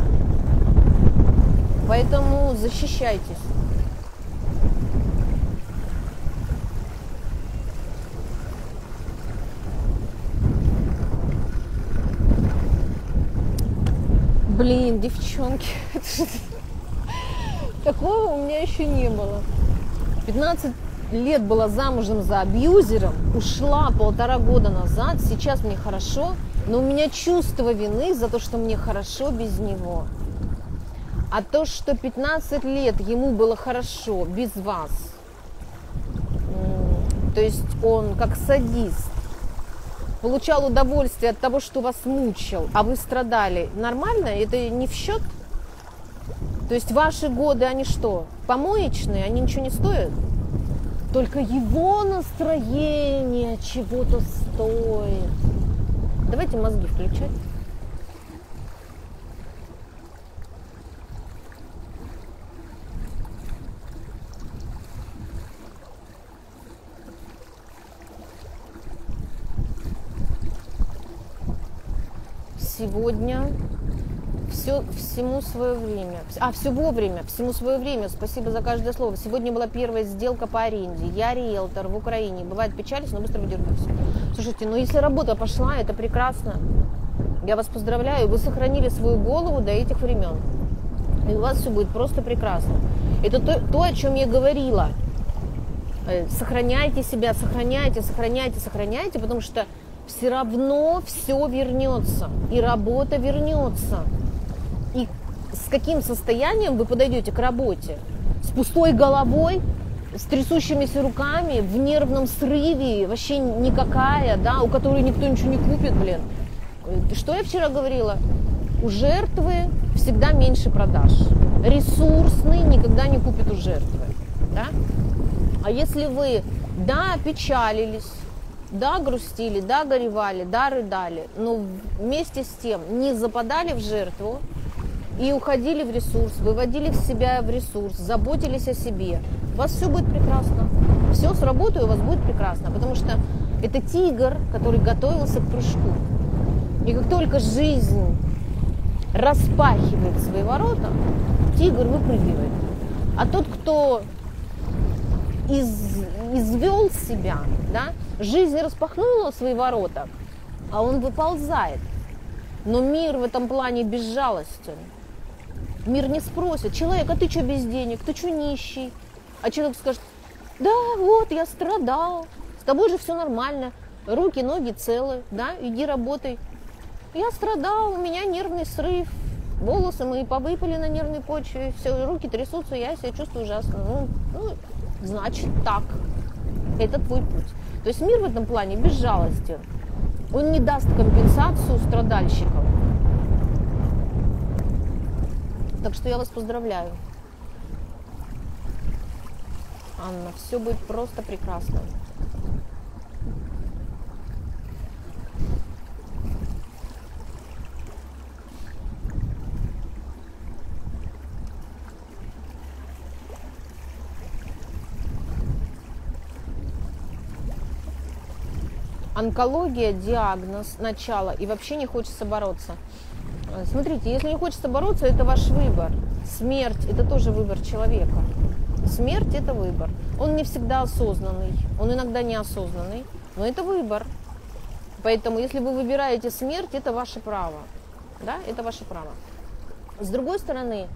Поэтому защищайтесь. Блин, девчонки, такого у меня еще не было. 15 лет была замужем за абьюзером, ушла 1,5 года назад, сейчас мне хорошо, но у меня чувство вины за то, что мне хорошо без него. А то, что 15 лет ему было хорошо без вас, то есть он как садист, получал удовольствие от того, что вас мучил, а вы страдали, нормально? Это не в счет? То есть ваши годы, они что, помоечные, они ничего не стоят? Только его настроение чего-то стоит. Давайте мозги включать. Сегодня всему свое время. Все вовремя, всему свое время. Спасибо за каждое слово. Сегодня была первая сделка по аренде. Я риэлтор в Украине. Бывает печалюсь, но быстро выдергиваюсь. Слушайте, ну если работа пошла, это прекрасно. Я вас поздравляю. Вы сохранили свою голову до этих времен. И у вас все будет просто прекрасно. Это то, о чем я говорила. Сохраняйте себя, сохраняйте, потому что все равно все вернется. И работа вернется. И с каким состоянием вы подойдете к работе? С пустой головой, с трясущимися руками, в нервном срыве, вообще никакая, да, у которой никто ничего не купит, блин. Что я вчера говорила? У жертвы всегда меньше продаж. Ресурсный никогда не купит у жертвы, да? А если вы, да, печалились, да, грустили, да, горевали, да, рыдали, но вместе с тем не западали в жертву, и уходили в ресурс, выводили себя в ресурс, заботились о себе, у вас все будет прекрасно. Все с работой у вас будет прекрасно, потому что это тигр, который готовился к прыжку. И как только жизнь распахивает свои ворота, тигр выпрыгивает. А тот, кто извел себя, да, жизнь распахнула свои ворота, а он выползает. Но мир в этом плане безжалостен. Мир не спросит: человек, а ты что без денег, ты что нищий? А человек скажет: да, вот, я страдал, с тобой же все нормально, руки, ноги целы, да, иди работай. Я страдал, у меня нервный срыв, волосы мои повыпали на нервной почве, все, руки трясутся, я себя чувствую ужасно. Ну, значит так, это твой путь. То есть мир в этом плане безжалостен. Он не даст компенсацию страдальщикам. Так что я вас поздравляю. Анна, все будет просто прекрасно. Онкология, диагноз, начало, и вообще не хочется бороться. Смотрите, если не хочется бороться, это ваш выбор. Смерть – это тоже выбор человека. Смерть – это выбор. Он не всегда осознанный, он иногда неосознанный, но это выбор. Поэтому, если вы выбираете смерть, это ваше право. Да, это ваше право. С другой стороны,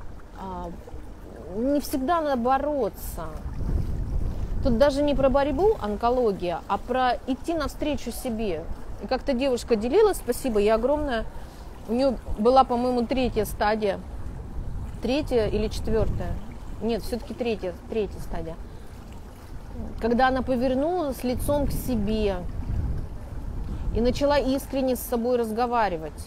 не всегда надо бороться. Тут даже не про борьбу, онкология, а про идти навстречу себе. И как-то девушка делилась, спасибо ей огромное. У нее была, по-моему, 3-я стадия. 3-я или 4-я? Нет, все-таки 3-я стадия. Когда она повернулась лицом к себе и начала искренне с собой разговаривать.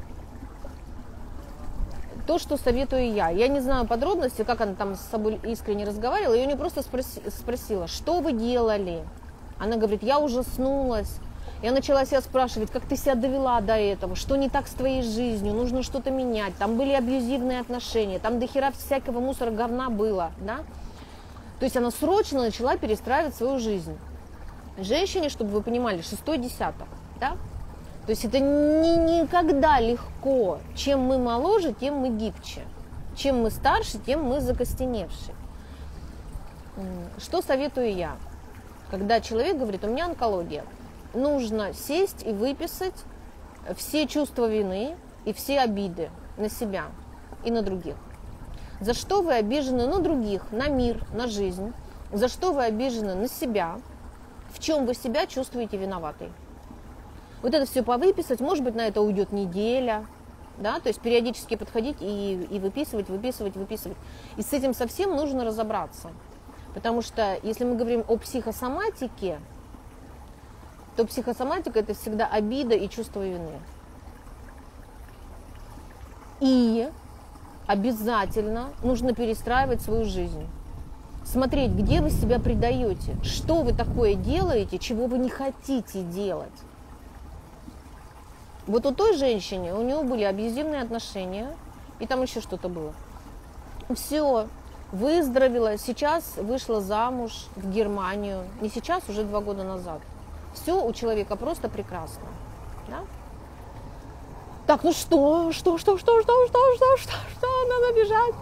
То, что советую я. Я не знаю подробностей, как она там с собой искренне разговаривала. Я у нее просто спросила, что вы делали? Она говорит, я ужаснулась. Я начала себя спрашивать, как ты себя довела до этого, что не так с твоей жизнью, нужно что-то менять. Там были абьюзивные отношения, там до хера всякого мусора, говна было. Да? То есть она срочно начала перестраивать свою жизнь. Женщине, чтобы вы понимали, 6-й десяток. Да? То есть это никогда легко. Чем мы моложе, тем мы гибче. Чем мы старше, тем мы закостеневшие. Что советую я? Когда человек говорит, у меня онкология, нужно сесть и выписать все чувства вины и все обиды на себя и на других. За что вы обижены на других, на мир, на жизнь? За что вы обижены на себя? В чем вы себя чувствуете виноватой? Вот это все повыписать, может быть, на это уйдет неделя, да, то есть периодически подходить и выписывать. И с этим совсем нужно разобраться. Потому что если мы говорим о психосоматике, то психосоматика – это всегда обида и чувство вины. И обязательно нужно перестраивать свою жизнь. Смотреть, где вы себя предаете, что вы такое делаете, чего вы не хотите делать. Вот у той женщины, у нее были абьюзивные отношения, и там еще что-то было. Все, выздоровела, сейчас вышла замуж в Германию. Не сейчас, уже 2 года назад. Все у человека просто прекрасно. Да? Так, ну что? Надо бежать.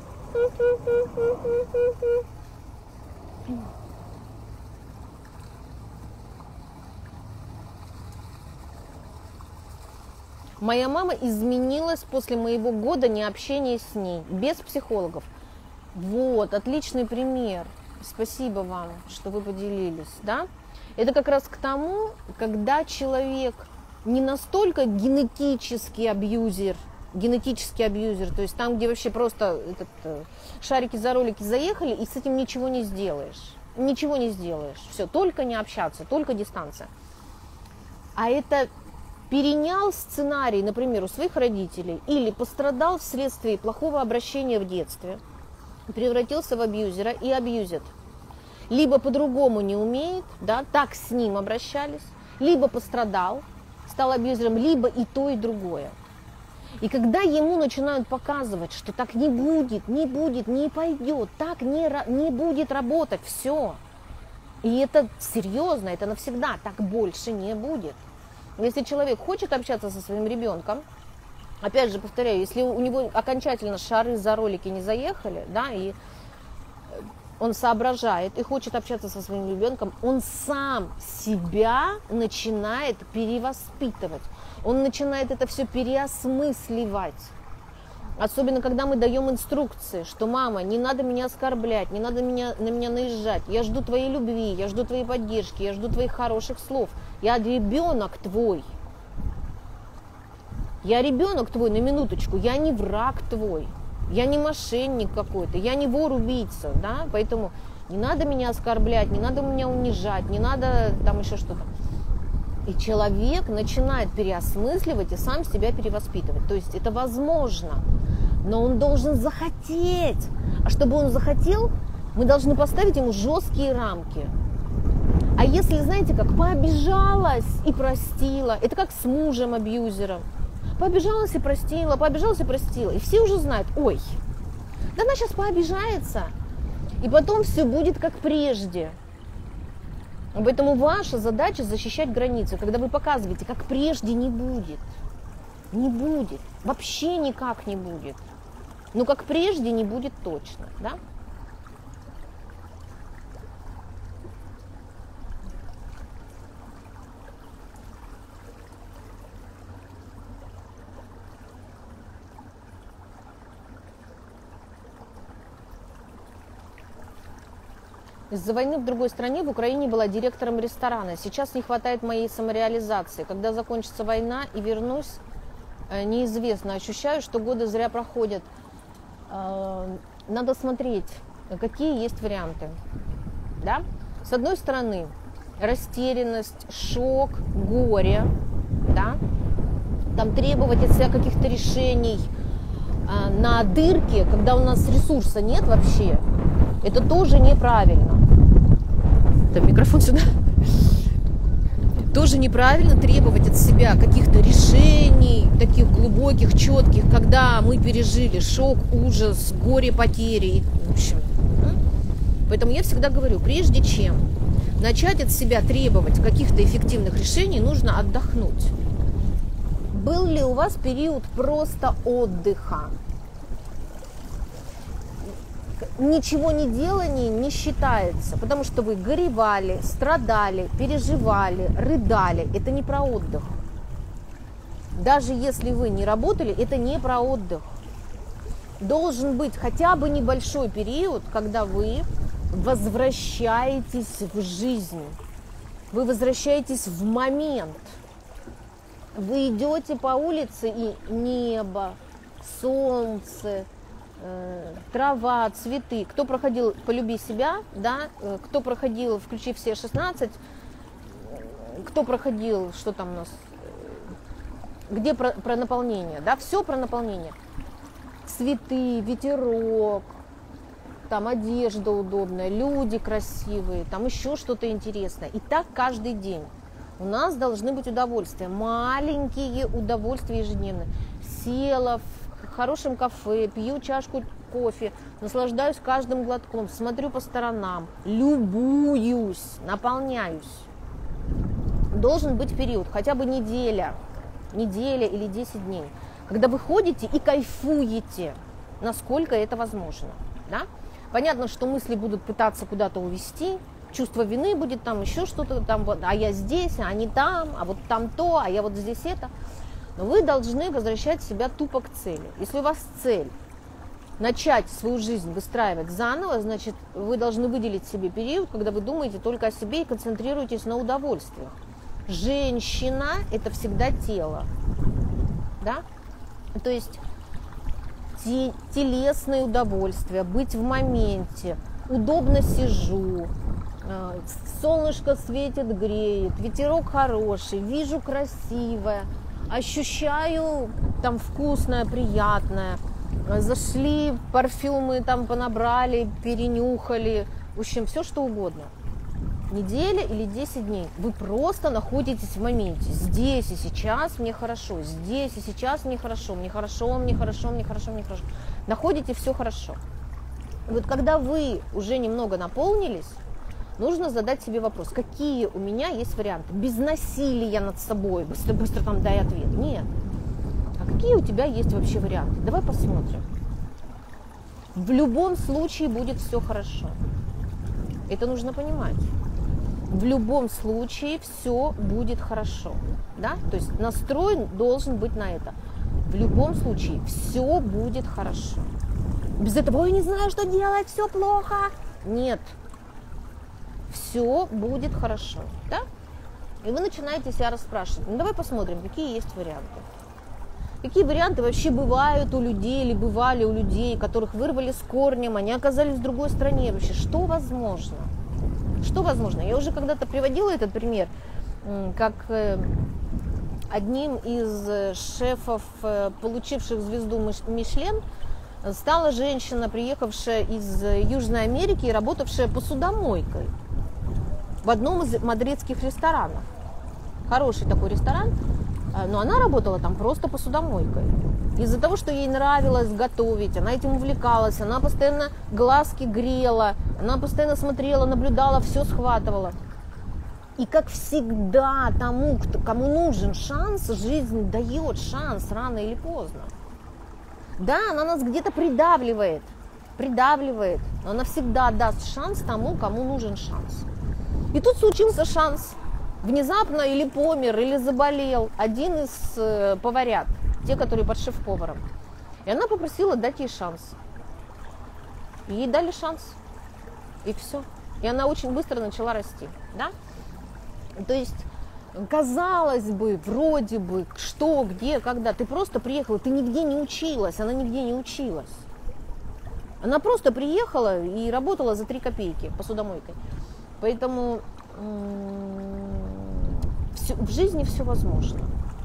Моя мама изменилась после моего года необщения с ней, без психологов. Вот, отличный пример. Спасибо вам, что вы поделились, да? Это как раз к тому, когда человек не настолько генетический абьюзер, то есть там, где вообще просто шарики за ролики заехали, и с этим ничего не сделаешь. Ничего не сделаешь. Все, только не общаться, только дистанция. А это перенял сценарий, например, у своих родителей, или пострадал вследствие плохого обращения в детстве, превратился в абьюзера и абьюзит. Либо по-другому не умеет, да, так с ним обращались, либо пострадал, стал абьюзером, либо и то, и другое. И когда ему начинают показывать, что так не будет, не пойдет, так не будет работать, все. И это серьезно, это навсегда, так больше не будет. Если человек хочет общаться со своим ребенком, опять же повторяю, если у него окончательно шары за ролики не заехали, да, и он соображает и хочет общаться со своим ребенком, он сам себя начинает перевоспитывать, он начинает это все переосмысливать. Особенно, когда мы даем инструкции, что мама, не надо меня оскорблять, не надо на меня наезжать, я жду твоей любви, я жду твоей поддержки, я жду твоих хороших слов, я ребенок твой. Я ребенок твой, на минуточку, я не враг твой, я не мошенник какой-то, я не вор-убийца, да, поэтому не надо меня оскорблять, не надо меня унижать, не надо там еще что-то. И человек начинает переосмысливать и сам себя перевоспитывать. То есть это возможно, но он должен захотеть. А чтобы он захотел, мы должны поставить ему жесткие рамки. А если, знаете, как пообижалась и простила, это как с мужем-абьюзером. Пообижалась и простила, пообижалась и простила. И все уже знают, ой, да она сейчас пообижается, и потом все будет как прежде. Поэтому ваша задача защищать границы, когда вы показываете, как прежде не будет. Не будет. Вообще никак не будет. Но как прежде не будет точно. Да? Из-за войны в другой стране в Украине была директором ресторана. Сейчас не хватает моей самореализации. Когда закончится война и вернусь, неизвестно. Ощущаю, что годы зря проходят. Надо смотреть, какие есть варианты. Да? С одной стороны, растерянность, шок, горе. Да? Там требовать от себя каких-то решений на дырке, когда у нас ресурса нет вообще, это тоже неправильно. Там микрофон сюда. Тоже неправильно требовать от себя каких-то решений, таких глубоких, четких, когда мы пережили шок, ужас, горе, потери. В общем. Поэтому я всегда говорю, прежде чем начать от себя требовать каких-то эффективных решений, нужно отдохнуть. Был ли у вас период просто отдыха? Ничего не делание не считается, потому что вы горевали, страдали, переживали, рыдали. Это не про отдых. Даже если вы не работали, это не про отдых. Должен быть хотя бы небольшой период, когда вы возвращаетесь в жизнь. Вы возвращаетесь в момент. Вы идете по улице, и небо, солнце, трава, цветы. Кто проходил «Полюби себя», да? Кто проходил «Включи все 16», кто проходил, что там у нас, где про наполнение, да? Все про наполнение. Цветы, ветерок, там одежда удобная, люди красивые, там еще что-то интересное. И так каждый день. У нас должны быть удовольствия, маленькие удовольствия ежедневные. Села в хорошем кафе, пью чашку кофе, наслаждаюсь каждым глотком, смотрю по сторонам, любуюсь, наполняюсь. Должен быть период, хотя бы неделя или 10 дней, когда вы ходите и кайфуете, насколько это возможно. Да? Понятно, что мысли будут пытаться куда-то увести, чувство вины будет, там еще что-то, там, вот, а я здесь, а не там, а вот там то, а я вот здесь это. Но вы должны возвращать себя тупо к цели. Если у вас цель начать свою жизнь выстраивать заново, значит, вы должны выделить себе период, когда вы думаете только о себе и концентрируетесь на удовольствиях. Женщина – это всегда тело. Да? То есть телесные удовольствия, быть в моменте, удобно сижу, солнышко светит, греет, ветерок хороший, вижу красивое, ощущаю там вкусное, приятное, зашли, парфюмы там понабрали, перенюхали, в общем, все что угодно. Неделя или 10 дней вы просто находитесь в моменте. Здесь и сейчас мне хорошо, здесь и сейчас мне хорошо, мне хорошо, мне хорошо, мне хорошо, мне хорошо. Находите все хорошо. И вот когда вы уже немного наполнились, нужно задать себе вопрос, какие у меня есть варианты. Без насилия над собой, быстро там дай ответ. Нет. А какие у тебя есть вообще варианты? Давай посмотрим. В любом случае будет все хорошо. Это нужно понимать. В любом случае все будет хорошо. Да? То есть настрой должен быть на это. В любом случае все будет хорошо. Без этого я не знаю, что делать, все плохо. Нет. Все будет хорошо. Да? И вы начинаете себя расспрашивать. Ну давай посмотрим, какие есть варианты. Какие варианты вообще бывают у людей или бывали у людей, которых вырвали с корнем, они оказались в другой стране. Вообще, что возможно? Что возможно? Я уже когда-то приводила этот пример, как одним из шефов, получивших звезду Мишлен, стала женщина, приехавшая из Южной Америки и работавшая посудомойкой в одном из мадридских ресторанов. Хороший такой ресторан, но она работала там просто посудомойкой. Из-за того, что ей нравилось готовить, она этим увлекалась, она постоянно глазки грела, она постоянно смотрела, наблюдала, все схватывала. И как всегда тому, кому нужен шанс, жизнь дает шанс рано или поздно. Да, она нас где-то придавливает, но она всегда даст шанс тому, кому нужен шанс. И тут случился шанс. Внезапно или помер, или заболел один из поварят, те, которые под шеф-поваром. И она попросила дать ей шанс. Ей дали шанс. И все. И она очень быстро начала расти, да? То есть, казалось бы, вроде бы, что, где, когда. Ты просто приехала, ты нигде не училась, она нигде не училась. Она просто приехала и работала за 3 копейки посудомойкой. Поэтому в жизни все возможно.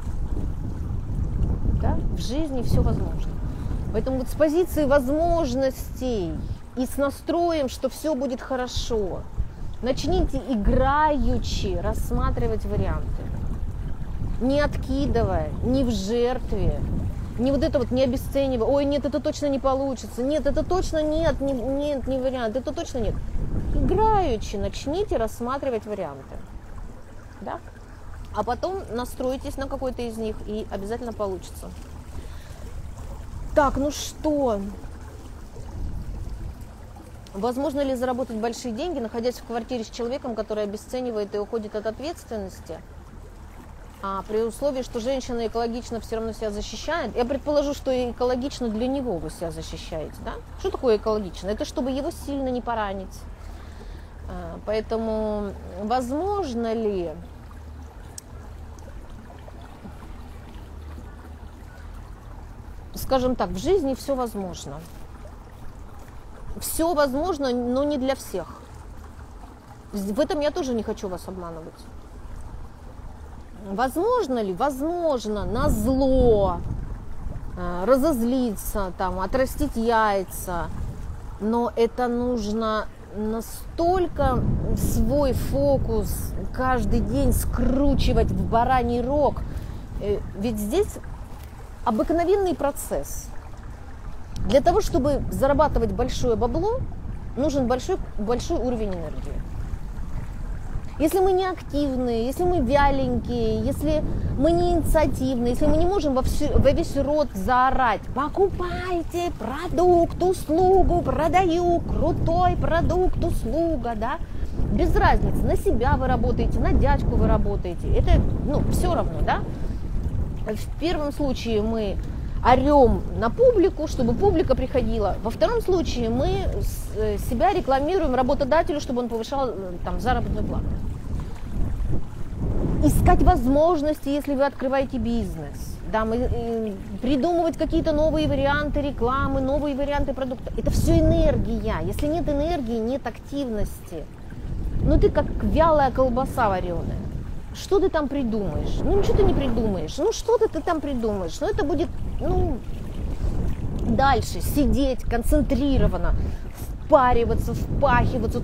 Да? В жизни все возможно. Поэтому вот с позиции возможностей и с настроем, что все будет хорошо, начните играючи рассматривать варианты. Не откидывая, не в жертве, не вот это вот, не обесценивая, ой, нет, это точно не получится, нет, это точно нет, нет, не вариант, это точно нет. Играючи начните рассматривать варианты. Да? А потом настройтесь на какой-то из них, и обязательно получится. Так, ну что? Возможно ли заработать большие деньги, находясь в квартире с человеком, который обесценивает и уходит от ответственности? При условии, что женщина экологично все равно себя защищает. Я предположу, что экологично для него вы себя защищаете. Да? Что такое экологично? Это чтобы его сильно не поранить. Поэтому возможно ли... Скажем так, в жизни все возможно. Все возможно, но не для всех. В этом я тоже не хочу вас обманывать. Возможно ли? Возможно, назло, разозлиться, там, отрастить яйца. Но это нужно настолько свой фокус каждый день скручивать в бараний рог. Ведь здесь обыкновенный процесс. Для того, чтобы зарабатывать большое бабло, нужен большой уровень энергии. Если мы не активные, если мы вяленькие, если мы не инициативные, если мы не можем во весь рот заорать: покупайте продукт, услугу, продаю, крутой продукт, услуга, да? Без разницы, на себя вы работаете, на дядьку вы работаете, это, все равно, да? В первом случае мы орем на публику, чтобы публика приходила. Во втором случае мы себя рекламируем работодателю, чтобы он повышал там заработную плату. Искать возможности, если вы открываете бизнес. Да, придумывать какие-то новые варианты рекламы, новые варианты продукта. Это все энергия. Если нет энергии, нет активности. Ты как вялая колбаса вареная. Что ты там придумаешь? Ничего ты не придумаешь. Что-то ты там придумаешь. Это будет, дальше сидеть концентрированно, впариваться, впахиваться,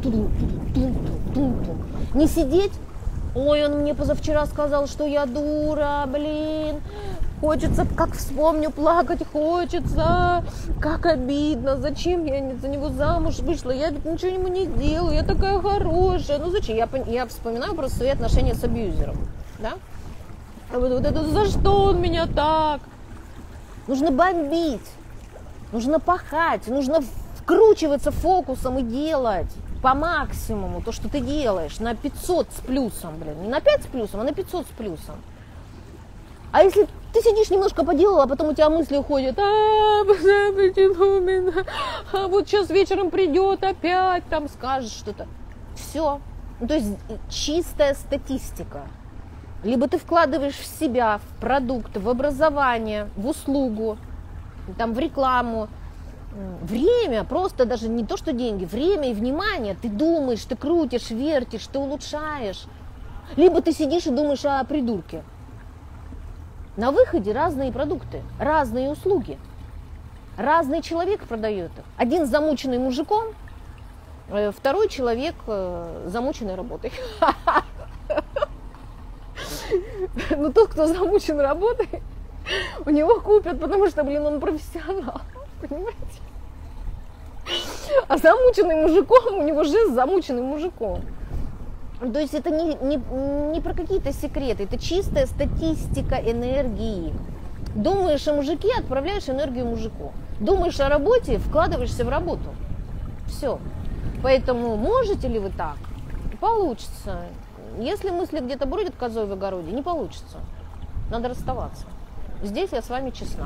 не сидеть. Ой, он мне позавчера сказал, что я дура, хочется, как вспомню, плакать хочется, как обидно, зачем я за него замуж вышла, я ведь ничего ему не делаю, я такая хорошая, зачем, я вспоминаю просто свои отношения с абьюзером, да, вот это, за что он меня так, нужно бомбить, нужно пахать, нужно вкручиваться фокусом и делать по максимуму то, что ты делаешь, на 500 с плюсом, не на 5 с плюсом, а на 500 с плюсом. А если ты сидишь, немножко поделала, а потом у тебя мысли уходят: вот сейчас вечером придет опять, там скажет что-то. Все. То есть чистая статистика. Либо ты вкладываешь в себя, в продукт, в образование, в услугу, там, в рекламу, время, просто даже не то, что деньги, время и внимание, ты думаешь, ты крутишь, вертишь, ты улучшаешь. Либо ты сидишь и думаешь о придурке. На выходе разные продукты, разные услуги. Разный человек продает их. Один замученный мужиком, второй человек замученной работой. Но тот, кто замучен работой, у него купят, потому что, он профессионал. Понимаете? А замученный мужиком, у него жизнь замученным мужиком. То есть это не про какие-то секреты, это чистая статистика энергии. Думаешь о мужике, отправляешь энергию мужику. Думаешь о работе, вкладываешься в работу. Все. Поэтому можете ли вы так? Получится. Если мысли где-то бродят козой в огороде, не получится. Надо расставаться. Здесь я с вами честна.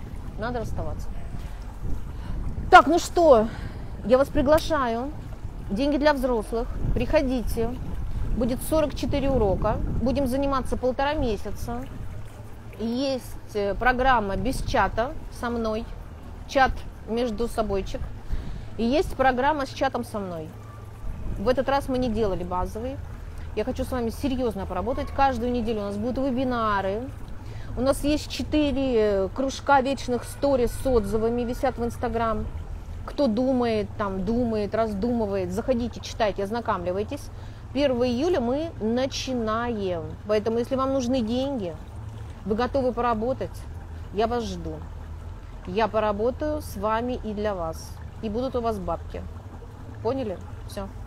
Надо расставаться. Так, ну что, я вас приглашаю Деньги для взрослых. Приходите. Будет 44 урока. Будем заниматься 1,5 месяца. Есть программа без чата со мной. Чат между собойчик. И есть программа с чатом со мной. В этот раз мы не делали базовый. Я хочу с вами серьезно поработать. Каждую неделю у нас будут вебинары. У нас есть 4 кружка вечных сторис с отзывами, висят в Инстаграм. Кто думает, раздумывает, заходите, читайте, ознакомливайтесь. 1 июля мы начинаем. Поэтому, если вам нужны деньги, вы готовы поработать, я вас жду. Я поработаю с вами и для вас. И будут у вас бабки. Поняли? Все.